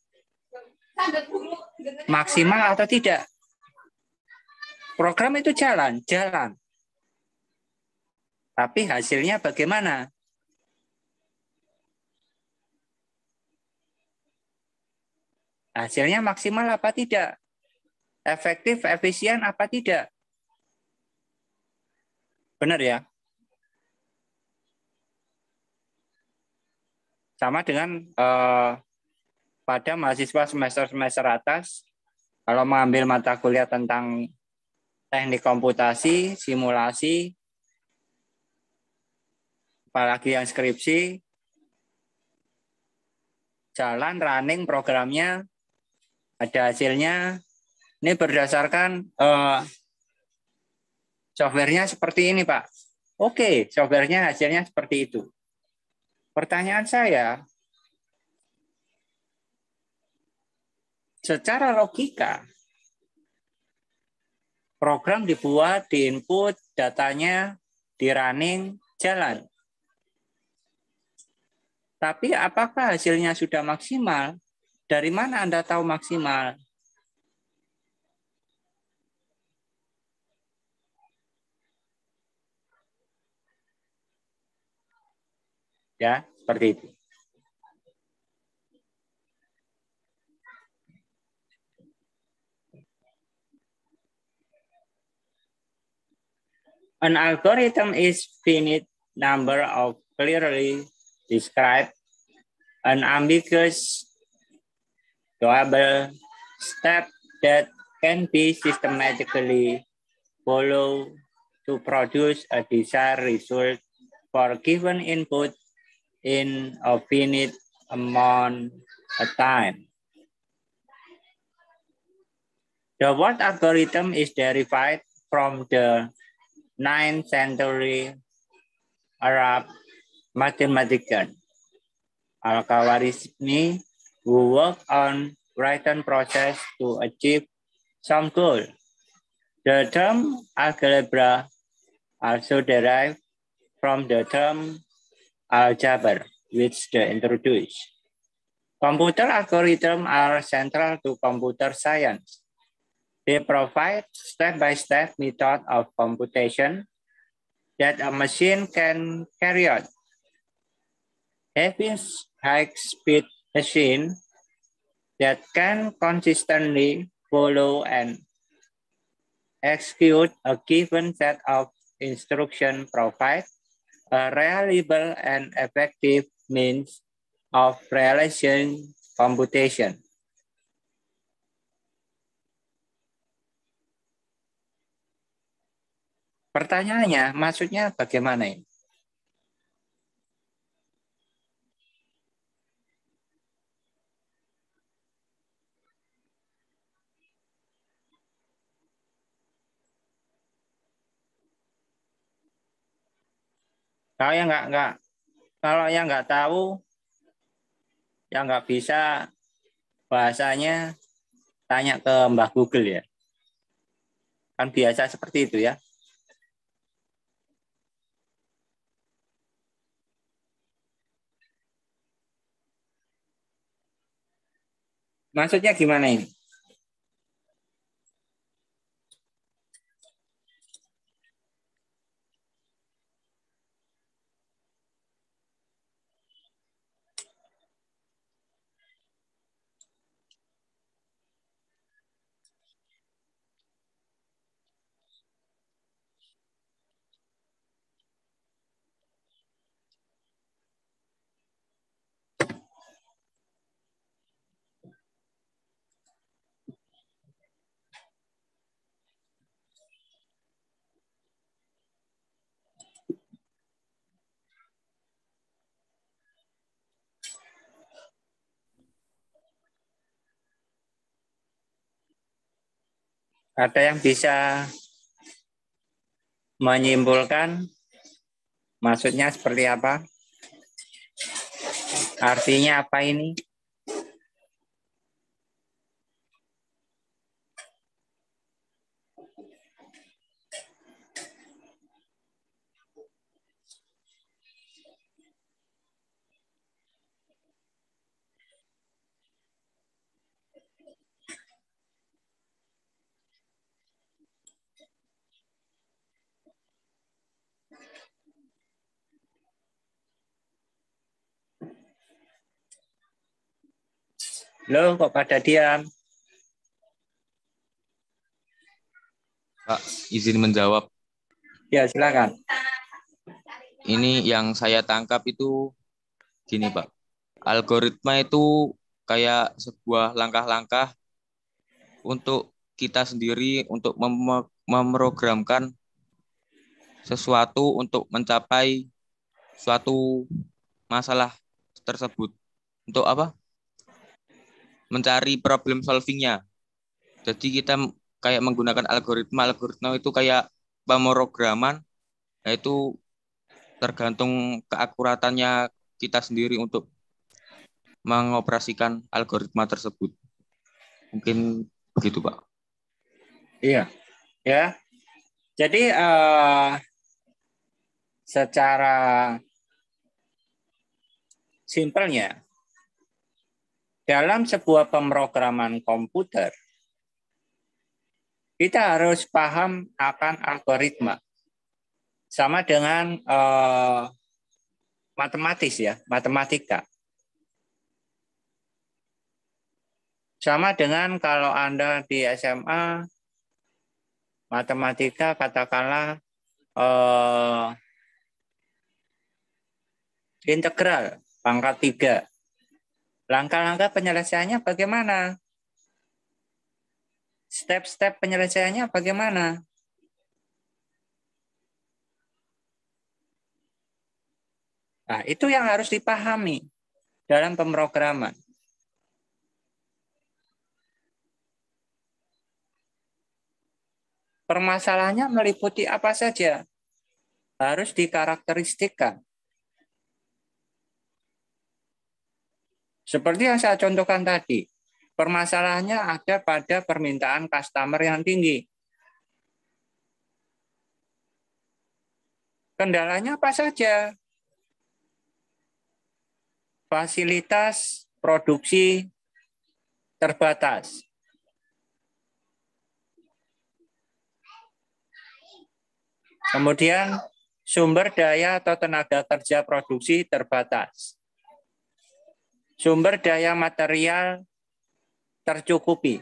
maksimal atau tidak. Program itu jalan. Tapi hasilnya bagaimana? Hasilnya maksimal apa tidak? Efektif, efisien apa tidak? Benar ya? Sama dengan pada mahasiswa semester atas, kalau mengambil mata kuliah tentang teknik komputasi, simulasi, apalagi yang skripsi, jalan running programnya, ada hasilnya. Ini berdasarkan softwarenya seperti ini, Pak. Oke, softwarenya hasilnya seperti itu. Pertanyaan saya, secara logika, program dibuat, diinput, datanya, di running, jalan. Tapi apakah hasilnya sudah maksimal? Dari mana Anda tahu maksimal? Ya, seperti itu. An algorithm is finite number of clearly described, unambiguous, doable steps that can be systematically followed to produce a desired result for given input in a finite amount of time. The word algorithm is derived from the 9th century Arab mathematician Al-Khwarizmi, who worked on written process to achieve some goal. The term algebra also derived from the term algebra, which they introduced. Computer algorithms are central to computer science. They provide step-by-step method of computation that a machine can carry out. Having high-speed machine that can consistently follow and execute a given set of instructions provide a reliable and effective means of realizing computation. Pertanyaannya, maksudnya bagaimana ini? Kalau yang nggak tahu, yang nggak bisa bahasanya, tanya ke Mbah Google ya. Kan biasa seperti itu ya. Maksudnya gimana ini? Ada yang bisa menyimpulkan maksudnya seperti apa? Artinya apa ini? Loh, kok pada diam? Pak, izin menjawab. Ya, silakan. Ini yang saya tangkap itu gini, Pak. Algoritma itu kayak sebuah langkah-langkah untuk kita sendiri untuk memprogramkan sesuatu untuk mencapai suatu masalah tersebut. Untuk apa? Mencari problem solvingnya. Jadi kita kayak menggunakan algoritma itu kayak pemrograman, yaitu tergantung keakuratannya kita sendiri untuk mengoperasikan algoritma tersebut. Mungkin begitu, Pak. Iya, ya. Jadi secara simpelnya, dalam sebuah pemrograman komputer, kita harus paham akan algoritma. Sama dengan matematis ya, matematika. Sama dengan kalau Anda di SMA, matematika katakanlah integral, pangkat 3. Langkah-langkah penyelesaiannya bagaimana? Step-step penyelesaiannya bagaimana? Nah, itu yang harus dipahami dalam pemrograman. Permasalahannya meliputi apa saja? Harus dikarakteristikkan. Seperti yang saya contohkan tadi, permasalahannya ada pada permintaan customer yang tinggi. Kendalanya apa saja? Fasilitas produksi terbatas. Kemudian sumber daya atau tenaga kerja produksi terbatas. Sumber daya material tercukupi.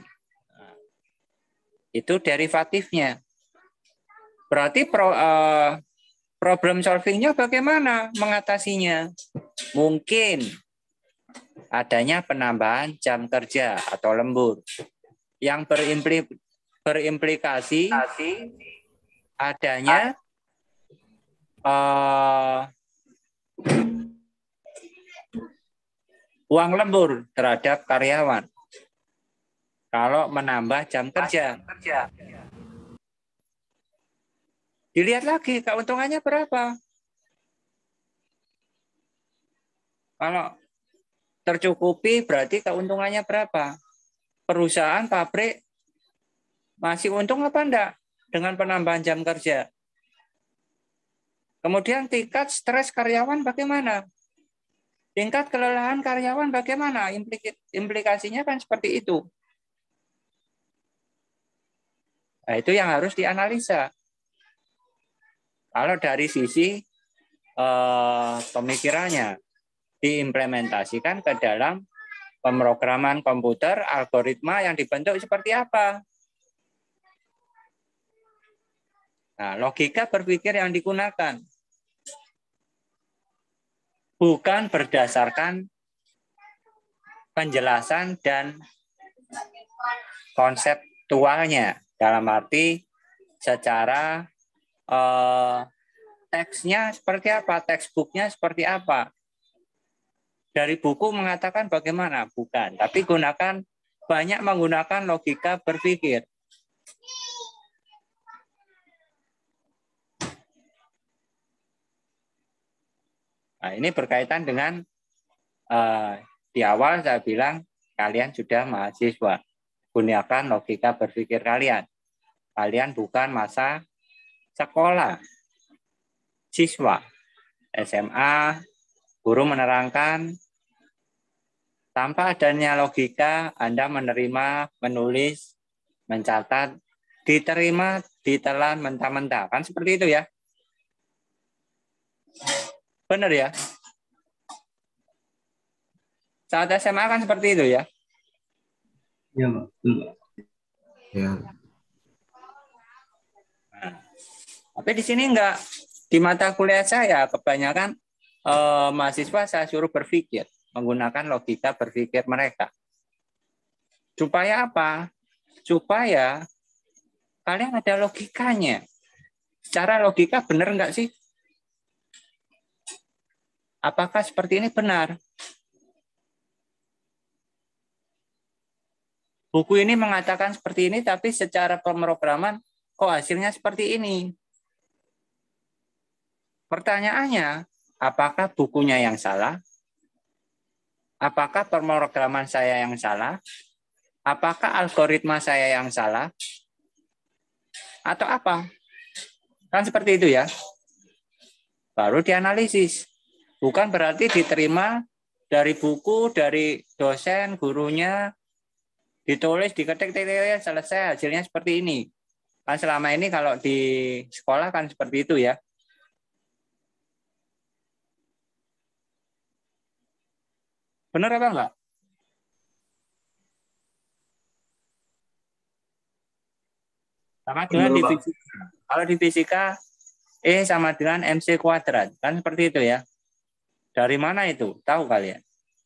Itu derivatifnya. Berarti problem solvingnya bagaimana mengatasinya? Mungkin adanya penambahan jam kerja atau lembur yang berimplikasi adanya uang lembur terhadap karyawan kalau menambah jam kerja. Dilihat lagi keuntungannya berapa. Kalau tercukupi berarti keuntungannya berapa. Perusahaan pabrik masih untung apa enggak? dengan penambahan jam kerja. Kemudian tingkat stres karyawan bagaimana? Tingkat kelelahan karyawan bagaimana? Implikasinya kan seperti itu. Nah, itu yang harus dianalisa. Kalau dari sisi pemikirannya diimplementasikan ke dalam pemrograman komputer, algoritma yang dibentuk seperti apa? Nah, logika berpikir yang digunakan bukan berdasarkan penjelasan dan konseptualnya, dalam arti secara teksnya seperti apa, textbooknya seperti apa. Dari buku mengatakan bagaimana, bukan, tapi banyak menggunakan logika berpikir. Nah, ini berkaitan dengan di awal saya bilang kalian sudah mahasiswa, gunakan logika berpikir kalian. Kalian bukan masa sekolah, siswa SMA, guru menerangkan tanpa adanya logika Anda menerima, menulis, mencatat, diterima, ditelan mentah-mentah, kan seperti itu ya? Benar ya? Saat SMA kan seperti itu ya? Ya, betul. Ya. Nah, tapi di sini enggak. Di mata kuliah saya kebanyakan mahasiswa saya suruh berpikir, menggunakan logika berpikir mereka. Supaya apa? Supaya kalian ada logikanya. Secara logika benar enggak sih? Apakah seperti ini benar? Buku ini mengatakan seperti ini, tapi secara pemrograman kok hasilnya seperti ini? Pertanyaannya, apakah bukunya yang salah? Apakah pemrograman saya yang salah? Apakah algoritma saya yang salah? Atau apa? Kan seperti itu ya. Baru dianalisis. Bukan berarti diterima dari buku, dari dosen, gurunya, ditulis, diketik, selesai hasilnya seperti ini. Kan selama ini kalau di sekolah kan seperti itu ya. Benar apa enggak? Sama dengan di fisika. Kalau di fisika, E sama dengan MC kuadrat. Kan seperti itu ya. Dari mana itu? Tahu kalian?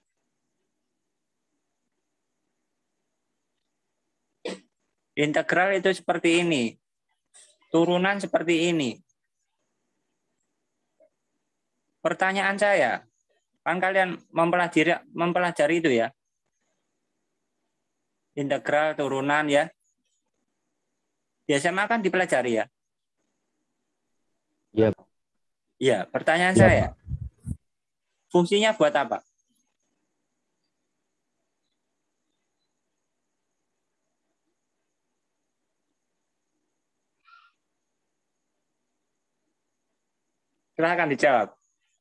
Integral itu seperti ini. Turunan seperti ini. Pertanyaan saya, kan kalian mempelajari itu ya. Integral, turunan ya. Di SMA kan dipelajari ya. Ya. Ya, pertanyaan Ya, saya. Pak. Fungsinya buat apa? Silahkan dijawab.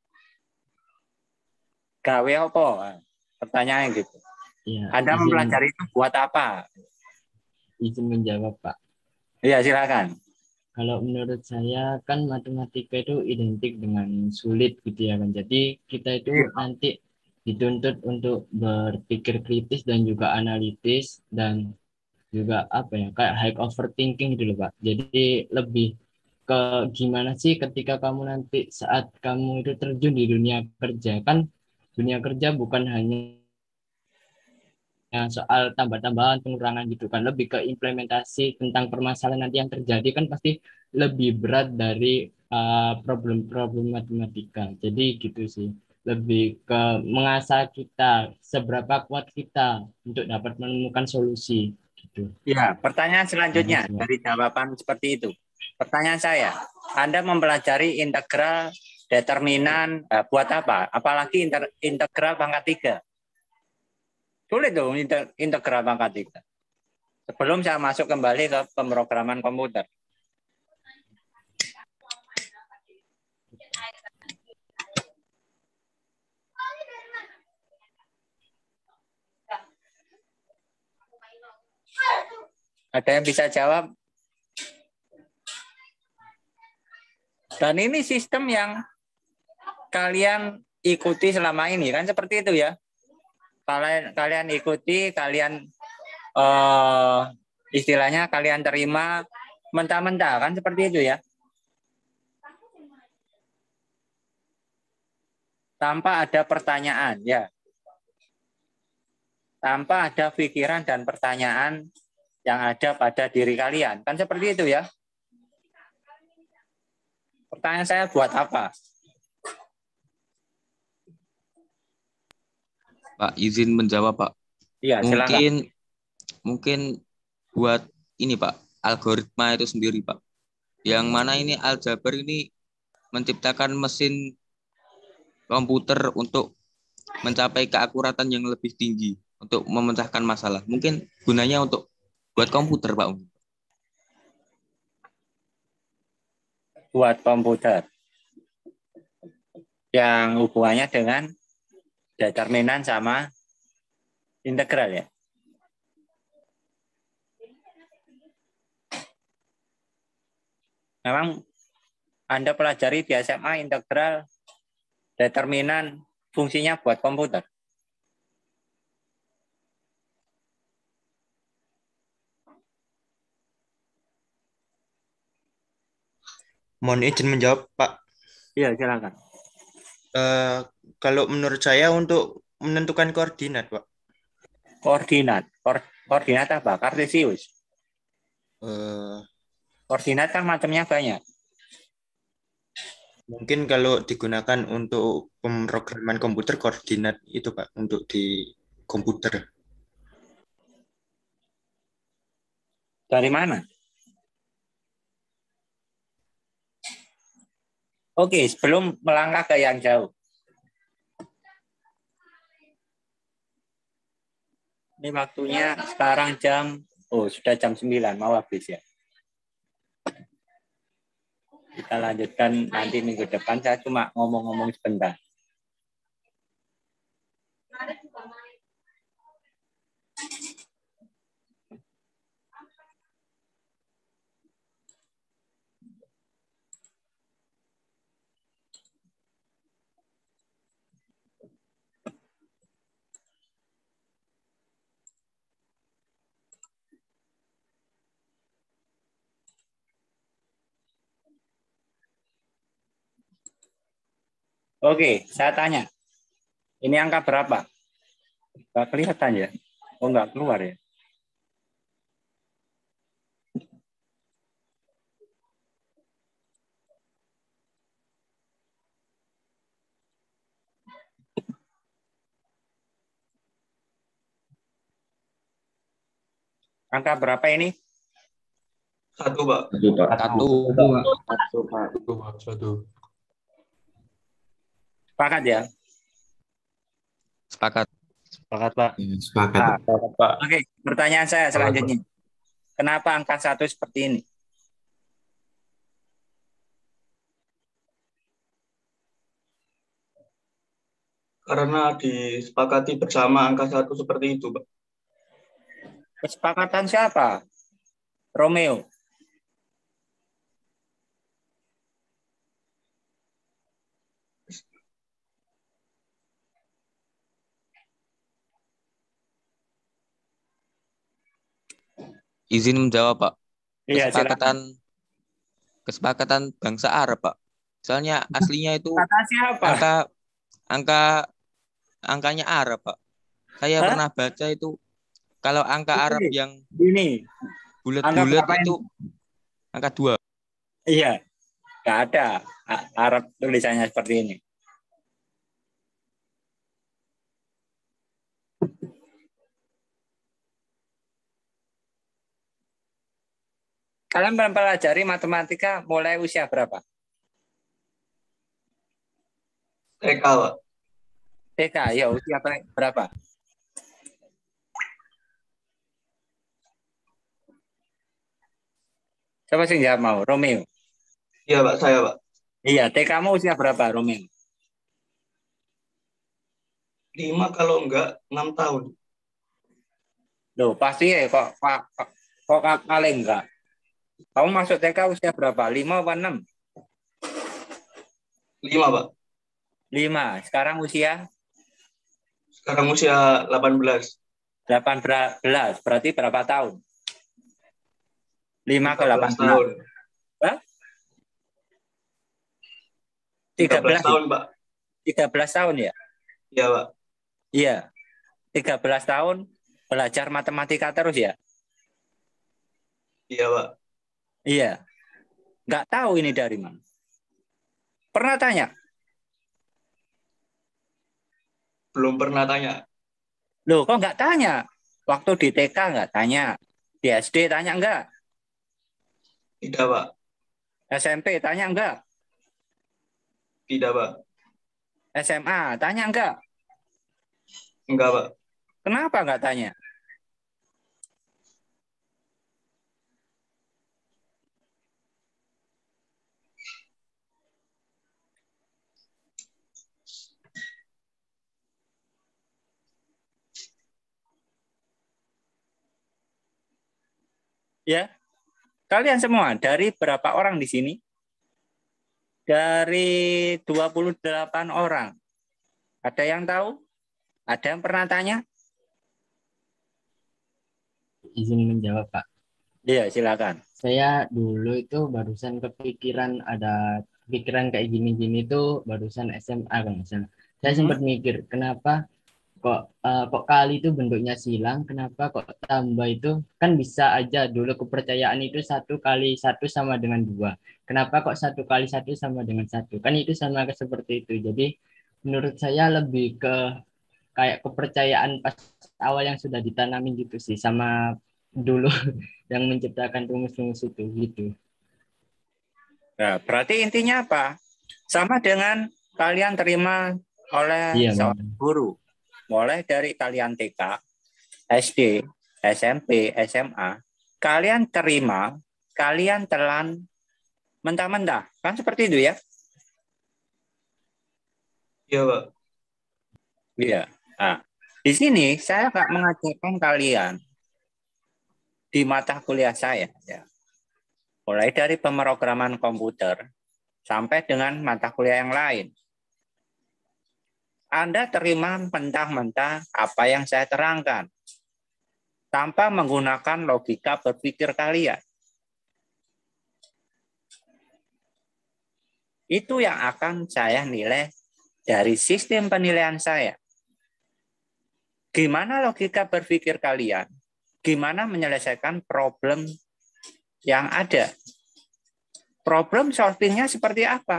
Gawe apa? Pertanyaan gitu. Ya, Anda mempelajari itu buat apa? izin menjawab, Pak. Iya, silakan. Kalau menurut saya kan matematika itu identik dengan sulit gitu ya kan. Jadi kita itu nanti dituntut untuk berpikir kritis dan juga analitis dan juga apa ya kayak high overthinking gitu loh Pak. Jadi lebih ke gimana sih ketika kamu nanti saat kamu itu terjun di dunia kerja, kan dunia kerja bukan hanya soal tambah-tambahan pengurangan gitu kan, lebih ke implementasi tentang permasalahan nanti yang terjadi kan pasti lebih berat dari problem-problem matematika. Jadi gitu sih, lebih ke mengasah kita seberapa kuat kita untuk dapat menemukan solusi gitu. Ya, pertanyaan selanjutnya dari jawaban seperti itu. Pertanyaan saya, Anda mempelajari integral, determinan, buat apa? Apalagi integral pangkat 3. Sulit dong integral pangkat 3. Sebelum saya masuk kembali ke pemrograman komputer. Ada yang bisa jawab? Dan ini sistem yang kalian ikuti selama ini kan seperti itu ya. Kalian ikuti, kalian istilahnya kalian terima mentah-mentah kan seperti itu ya. Tanpa ada pertanyaan ya. Tanpa ada pikiran dan pertanyaan yang ada pada diri kalian. Kan seperti itu ya. Pertanyaan saya buat apa? Pak, izin menjawab, Pak. Iya, silakan. Mungkin buat ini, Pak, algoritma itu sendiri, Pak. Yang mana ini aljabar ini menciptakan mesin komputer untuk mencapai keakuratan yang lebih tinggi untuk memecahkan masalah. Mungkin gunanya untuk buat komputer, Pak. Buat komputer. Yang hubungannya dengan determinan sama integral ya. Memang Anda pelajari di SMA integral, determinan, fungsinya buat komputer. Mohon izin menjawab, Pak. Iya, silakan. Kalau menurut saya untuk menentukan koordinat, Pak. Koordinat. Koordinat apa? Kartesius. Koordinat kan macamnya banyak. Mungkin kalau digunakan untuk pemrograman komputer, koordinat itu, Pak, untuk di komputer. Dari mana? Oke, sebelum melangkah ke yang jauh. Ini waktunya sekarang sudah jam 9, mau habis ya. Kita lanjutkan nanti minggu depan, saya cuma ngomong-ngomong sebentar. Oke, saya tanya. Ini angka berapa? Nggak kelihatan ya? Oh, nggak keluar ya? Angka berapa ini? 1, Pak. 1, Pak. 1. Sepakat ya? Sepakat. Sepakat, Pak. Sepakat. Pak. Oke, pertanyaan saya selanjutnya. Kenapa angka 1 seperti ini? Karena disepakati bersama angka 1 seperti itu, Pak. Kesepakatan siapa? Romeo. Izin menjawab, Pak. Iya, Kesepakatan bangsa Arab, Pak. Soalnya aslinya itu kata siapa? angkanya Arab, Pak. Saya pernah baca itu kalau angka Arab yang ini bulat-bulat itu angka 2. Iya, nggak ada Arab tulisannya seperti ini. Kalian mempelajari matematika mulai usia berapa? TK, Pak. TK, ya usia berapa? Coba sih jawab mau, Romeo. Iya, Pak, saya, Pak. Iya, TK-mu usia berapa, Romeo? 5 kalau enggak 6 tahun. Loh, pasti ya kok Kok paling enggak? Kamu masuk TK usia berapa? 5 apa 6? 5, Pak. 5. Sekarang usia? Sekarang usia 18. 18. Berarti berapa tahun? 5 ke 13 tahun. 18. Hah? 13 tahun, Pak. 13 tahun ya? Iya, Pak. Iya. 13 tahun belajar matematika terus ya? Iya, Pak. Iya. Nggak tahu ini dari mana. Pernah tanya? Belum pernah tanya. Loh, kok nggak tanya? Waktu di TK nggak tanya. Di SD tanya nggak? Tidak, Pak. SMP tanya nggak? Tidak, Pak. SMA tanya nggak? Enggak, Pak. Kenapa nggak tanya? Ya, kalian semua dari berapa orang di sini? Dari 28 orang. Ada yang tahu? Ada yang pernah tanya? Izin menjawab, Pak. Iya, silakan. Saya dulu itu barusan kepikiran ada pikiran kayak gini-gini tuh barusan SMA kan misalnya. Saya sempat mikir kenapa kok kali itu bentuknya silang, kenapa kok tambah itu kan bisa aja dulu kepercayaan itu 1 kali 1 sama dengan 2. Kenapa kok 1 kali 1 sama dengan 1? Kan itu sama seperti itu. Jadi menurut saya lebih ke kayak kepercayaan pas awal yang sudah ditanamin gitu sih sama dulu yang menciptakan rumus-rumus itu gitu. Nah, berarti intinya apa? Sama dengan kalian terima oleh Iya, Bang. seorang guru. Mulai dari kalian TK, SD, SMP, SMA, kalian terima, kalian telan mentah-mentah. Kan seperti itu ya? Iya, Pak. Iya. Nah, di sini saya nggak mengajarkan kalian di mata kuliah saya. Ya. Mulai dari pemrograman komputer sampai dengan mata kuliah yang lain. Anda terima mentah-mentah apa yang saya terangkan, tanpa menggunakan logika berpikir kalian. Itu yang akan saya nilai dari sistem penilaian saya. Gimana logika berpikir kalian? Gimana menyelesaikan problem yang ada? Problem solvingnya seperti apa?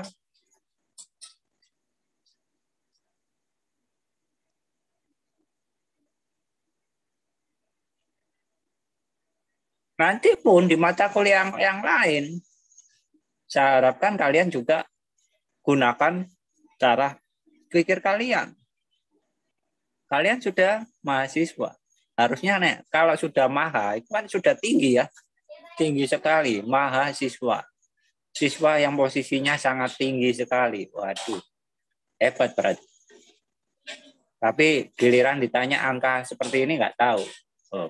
Nanti pun di mata kuliah yang lain, saya harapkan kalian juga gunakan cara pikir kalian. Kalian sudah mahasiswa. Harusnya kalau sudah maha, itu kan sudah tinggi ya. Tinggi sekali, mahasiswa. Siswa yang posisinya sangat tinggi sekali. Waduh, hebat berarti. Tapi giliran ditanya angka seperti ini nggak tahu. Oh.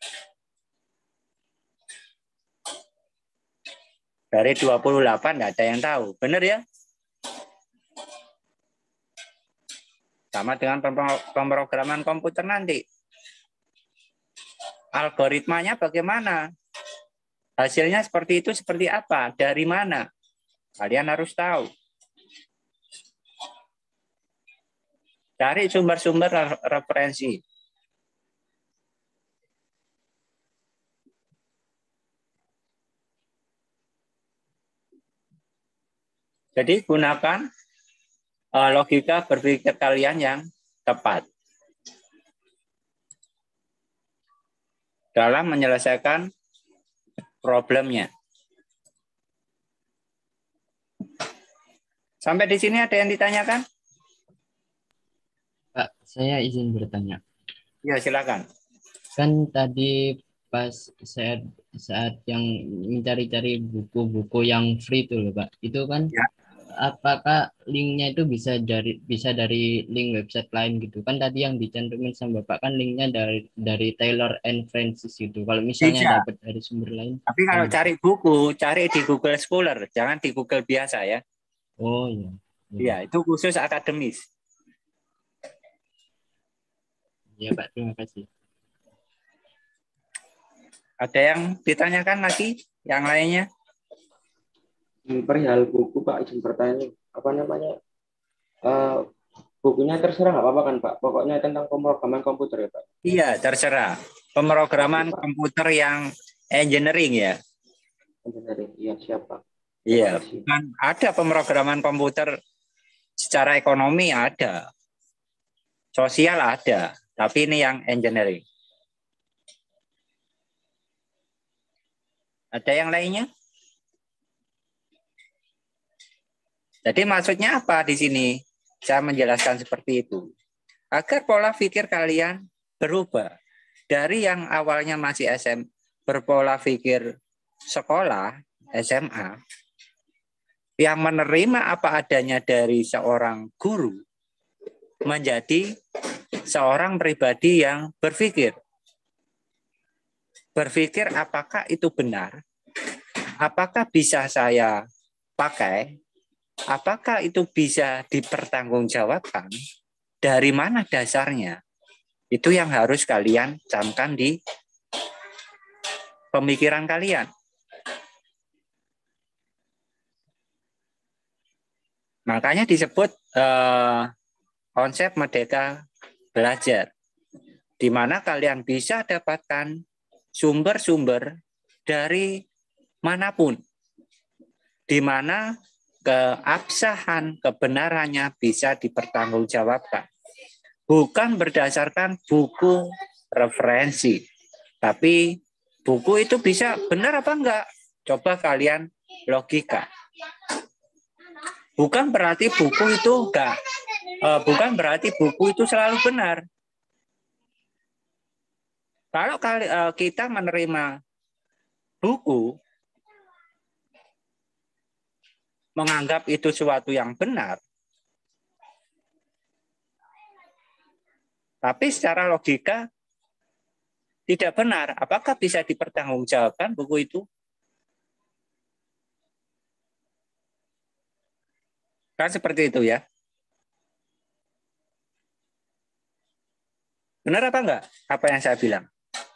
Dari 28 nggak ada yang tahu. Benar ya? Sama dengan pemrograman komputer nanti. Algoritmanya bagaimana? Hasilnya seperti itu seperti apa? Dari mana? Kalian harus tahu. Cari sumber-sumber referensi. Jadi gunakan logika berpikir kalian yang tepat dalam menyelesaikan problemnya. Sampai di sini ada yang ditanyakan? Pak, saya izin bertanya. Ya, silakan. Kan tadi pas saat yang mencari-cari buku-buku yang free itu loh, Pak. Itu kan ya. apakah linknya itu bisa dari link website lain gitu kan? Tadi yang dicantumin sama Bapak kan linknya dari Taylor and Francis gitu. Kalau misalnya Bisa. dapat dari sumber lain, Tapi kalau bisa. cari buku, cari di Google Scholar, jangan di Google biasa ya. Oh iya. Iya, itu khusus akademis. Ya Pak, terima kasih. Ada yang ditanyakan lagi? Yang lainnya? Perihal buku Pak, izin bertanya, apa namanya, bukunya terserah nggak apa-apa kan Pak? Pokoknya tentang pemrograman komputer ya Pak. Iya, terserah. Pemrograman komputer yang engineering ya. Engineering, iya siap Pak. Iya, kan ada pemrograman komputer secara ekonomi ada, sosial ada, tapi ini yang engineering. Ada yang lainnya? Jadi maksudnya apa di sini? Saya menjelaskan seperti itu. Agar pola pikir kalian berubah. Dari yang awalnya masih berpola pikir sekolah, SMA, yang menerima apa adanya dari seorang guru, menjadi seorang pribadi yang berpikir. Berpikir apakah itu benar? Apakah bisa saya pakai? Apakah itu bisa dipertanggungjawabkan? Dari mana dasarnya? Itu yang harus kalian camkan di pemikiran kalian. Makanya disebut konsep merdeka belajar, di mana kalian bisa dapatkan sumber-sumber dari manapun, di mana keabsahan kebenarannya bisa dipertanggungjawabkan. Bukan berdasarkan buku referensi, tapi buku itu bisa benar apa enggak? Coba kalian logika. Bukan berarti buku itu enggak, bukan berarti buku itu selalu benar. Kalau kita menerima buku, menganggap itu sesuatu yang benar, tapi secara logika tidak benar, apakah bisa dipertanggungjawabkan buku itu? Kan seperti itu ya. Benar apa enggak? Apa yang saya bilang?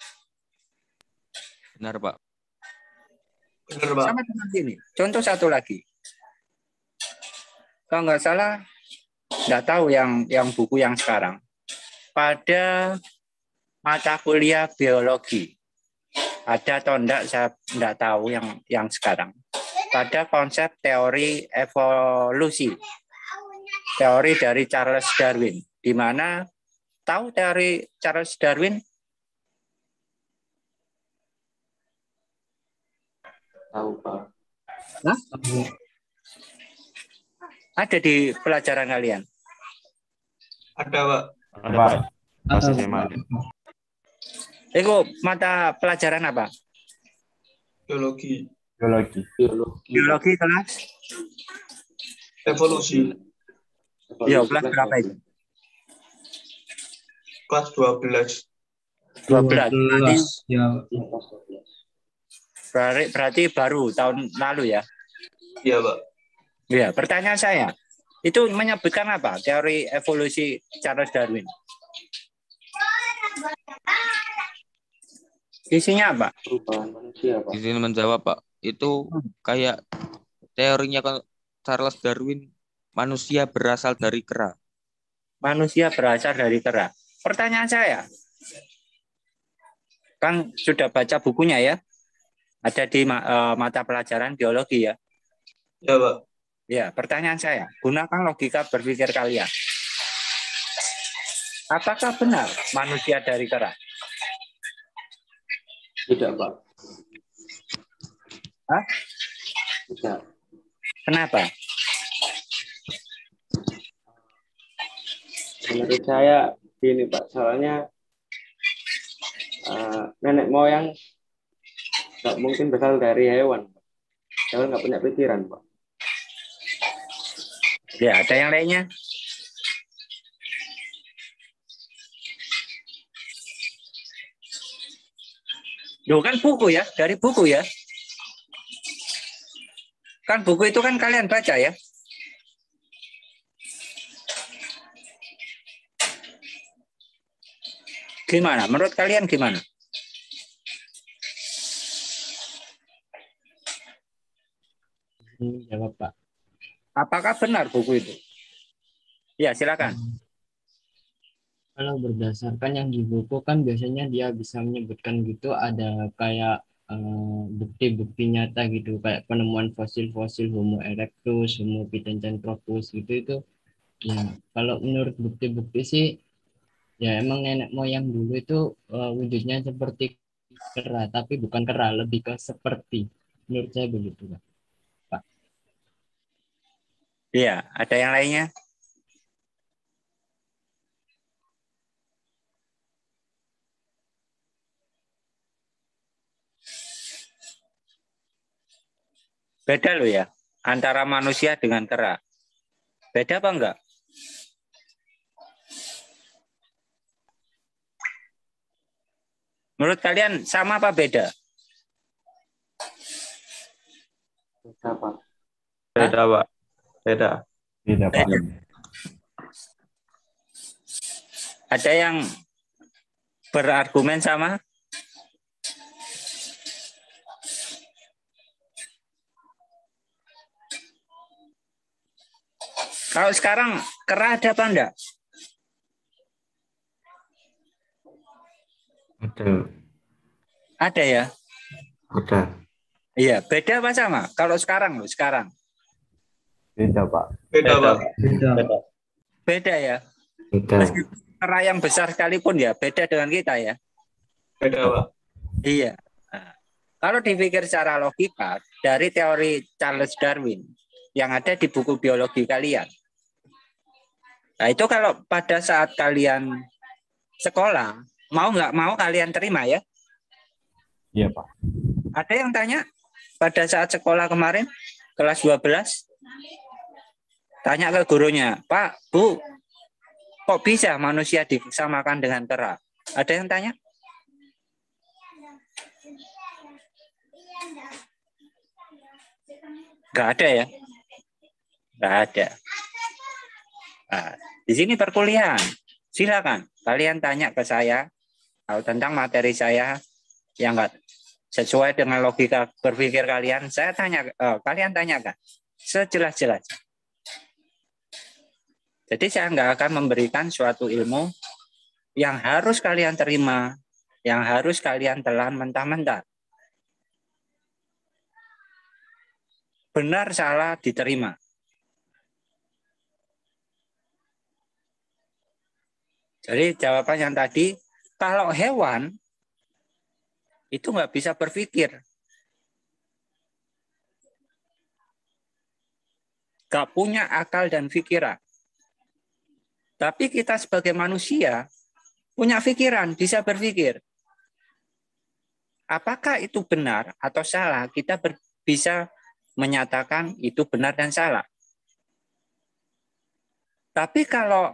Benar, Pak. Benar, Pak. Sama dengan ini. Contoh satu lagi. Kalau nggak salah, nggak tahu yang buku yang sekarang. Pada mata kuliah biologi, ada atau enggak, saya enggak tahu yang sekarang. Pada konsep teori evolusi, teori dari Charles Darwin, di mana tahu teori Charles Darwin? Tahu Pak. Hah? Ada di pelajaran kalian? Ada Pak. Ada Pak. Masih SMA. Itu mata pelajaran apa? Biologi. Biologi kelas? Evolusi. Ya, kelas berapa itu? Kelas 12. 12. Ya. Berarti baru tahun lalu ya? Iya, Pak. Ya, pertanyaan saya, itu menyebutkan apa? Teori evolusi Charles Darwin. Isinya apa? Perubahan manusia Pak. Di sini menjawab, Pak. Itu kayak teorinya Charles Darwin, manusia berasal dari kera. Manusia berasal dari kera. Pertanyaan saya, kan sudah baca bukunya ya? Ada di mata pelajaran biologi ya? Ya, Pak. Ya, pertanyaan saya, gunakan logika berpikir kalian. Apakah benar manusia dari kera? Tidak Pak. Hah? Tidak. Kenapa? Menurut saya gini Pak, soalnya nenek moyang nggak mungkin berasal dari hewan. Hewan nggak punya pikiran Pak. Ya, ada yang lainnya? Loh, kan buku ya, dari buku ya. Kan buku itu kan kalian baca ya. Gimana? Menurut kalian gimana? Jawab, Pak. Apakah benar buku itu? Ya, silakan. Kalau berdasarkan yang di buku kan biasanya dia bisa menyebutkan gitu ada kayak bukti-bukti nyata gitu kayak penemuan fosil-fosil Homo erectus, Homo pithecanthropus gitu itu. Ya, kalau menurut bukti-bukti sih ya emang nenek moyang dulu itu wujudnya seperti kera, tapi bukan kera, lebih ke seperti. Menurut saya begitu, Pak. Iya, ada yang lainnya? Beda loh ya, antara manusia dengan kera. Beda apa enggak? Menurut kalian sama apa beda? Beda, Pak. Beda, Pak. Beda. Beda, Pak. Ada yang berargumen sama? Kalau sekarang kera ada apa enggak? Ada. Ada ya? Ada. Iya, beda apa sama? Kalau sekarang loh, sekarang. Beda, Pak. Beda, Pak. Beda. Beda ya? Beda. Meskipun kera yang besar sekalipun ya, beda dengan kita ya? Beda, Pak. Iya. Nah, kalau dipikir secara logika, dari teori Charles Darwin, yang ada di buku biologi kalian. Nah, itu kalau pada saat kalian sekolah, mau nggak mau kalian terima ya? Iya, Pak. Ada yang tanya pada saat sekolah kemarin, kelas 12, tanya ke gurunya, Pak, Bu, kok bisa manusia disamakan dengan kera? Ada yang tanya? Nggak ada ya? Nggak ada. Nah, di sini perkuliahan. Silakan, kalian tanya ke saya tentang materi saya yang nggak sesuai dengan logika berpikir kalian. Saya tanya, kalian tanyakan sejelas-jelas. Jadi saya nggak akan memberikan suatu ilmu yang harus kalian terima, yang harus kalian telan mentah-mentah. Benar salah diterima. Jadi jawaban yang tadi, kalau hewan itu nggak bisa berpikir. Nggak punya akal dan pikiran. Tapi kita sebagai manusia punya pikiran, bisa berpikir. Apakah itu benar atau salah? Kita bisa menyatakan itu benar dan salah. Tapi kalau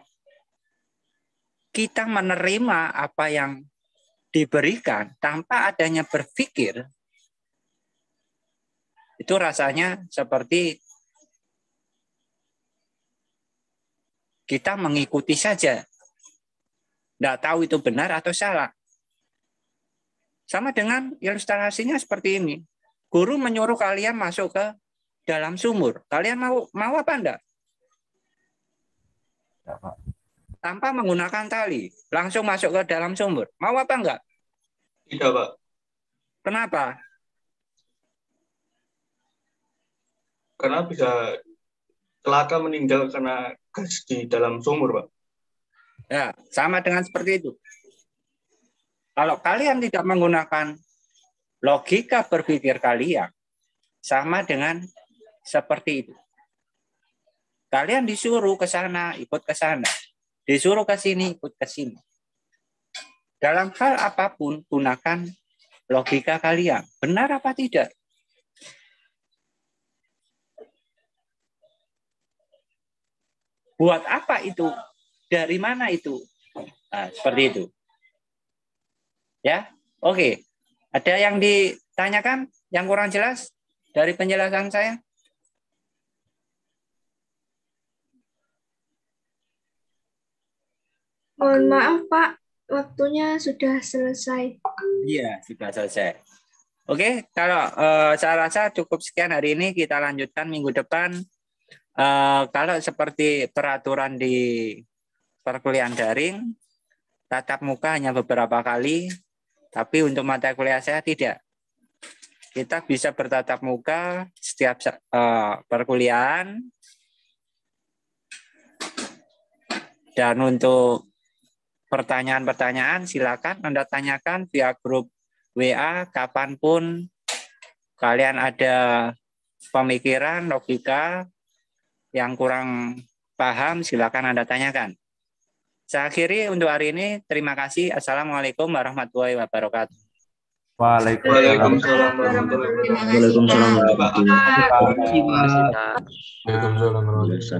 kita menerima apa yang diberikan tanpa adanya berpikir, itu rasanya seperti kita mengikuti saja. Tidak tahu itu benar atau salah. Sama dengan ilustrasinya seperti ini. Guru menyuruh kalian masuk ke dalam sumur. Kalian mau apa enggak? Ya, Pak. Tanpa menggunakan tali, langsung masuk ke dalam sumur. Mau apa enggak? Tidak, Pak. Kenapa? Karena bisa celaka meninggal karena gas di dalam sumur, Pak. Ya, sama dengan seperti itu. Kalau kalian tidak menggunakan logika berpikir kalian, sama dengan seperti itu. Kalian disuruh ke sana, ikut ke sana. Disuruh ke sini, ikut ke sini. Dalam hal apapun, gunakan logika kalian. Benar apa tidak? Buat apa itu? Dari mana itu? Nah, seperti itu. Ya, oke. Ada yang ditanyakan yang kurang jelas dari penjelasan saya? Mohon maaf Pak, waktunya sudah selesai. Iya, sudah selesai. Oke, kalau saya rasa cukup sekian hari ini, kita lanjutkan minggu depan. Kalau seperti peraturan di perkuliahan daring, tatap muka hanya beberapa kali, tapi untuk mata kuliah saya tidak. Kita bisa bertatap muka setiap perkuliahan. Dan untuk pertanyaan-pertanyaan silakan Anda tanyakan via grup WA kapanpun kalian ada pemikiran, logika yang kurang paham, silakan Anda tanyakan. Saya akhiri untuk hari ini. Terima kasih. Assalamualaikum warahmatullahi wabarakatuh. Waalaikumsalam. Waalaikumsalam warahmatullahi wabarakatuh. Waalaikumsalam.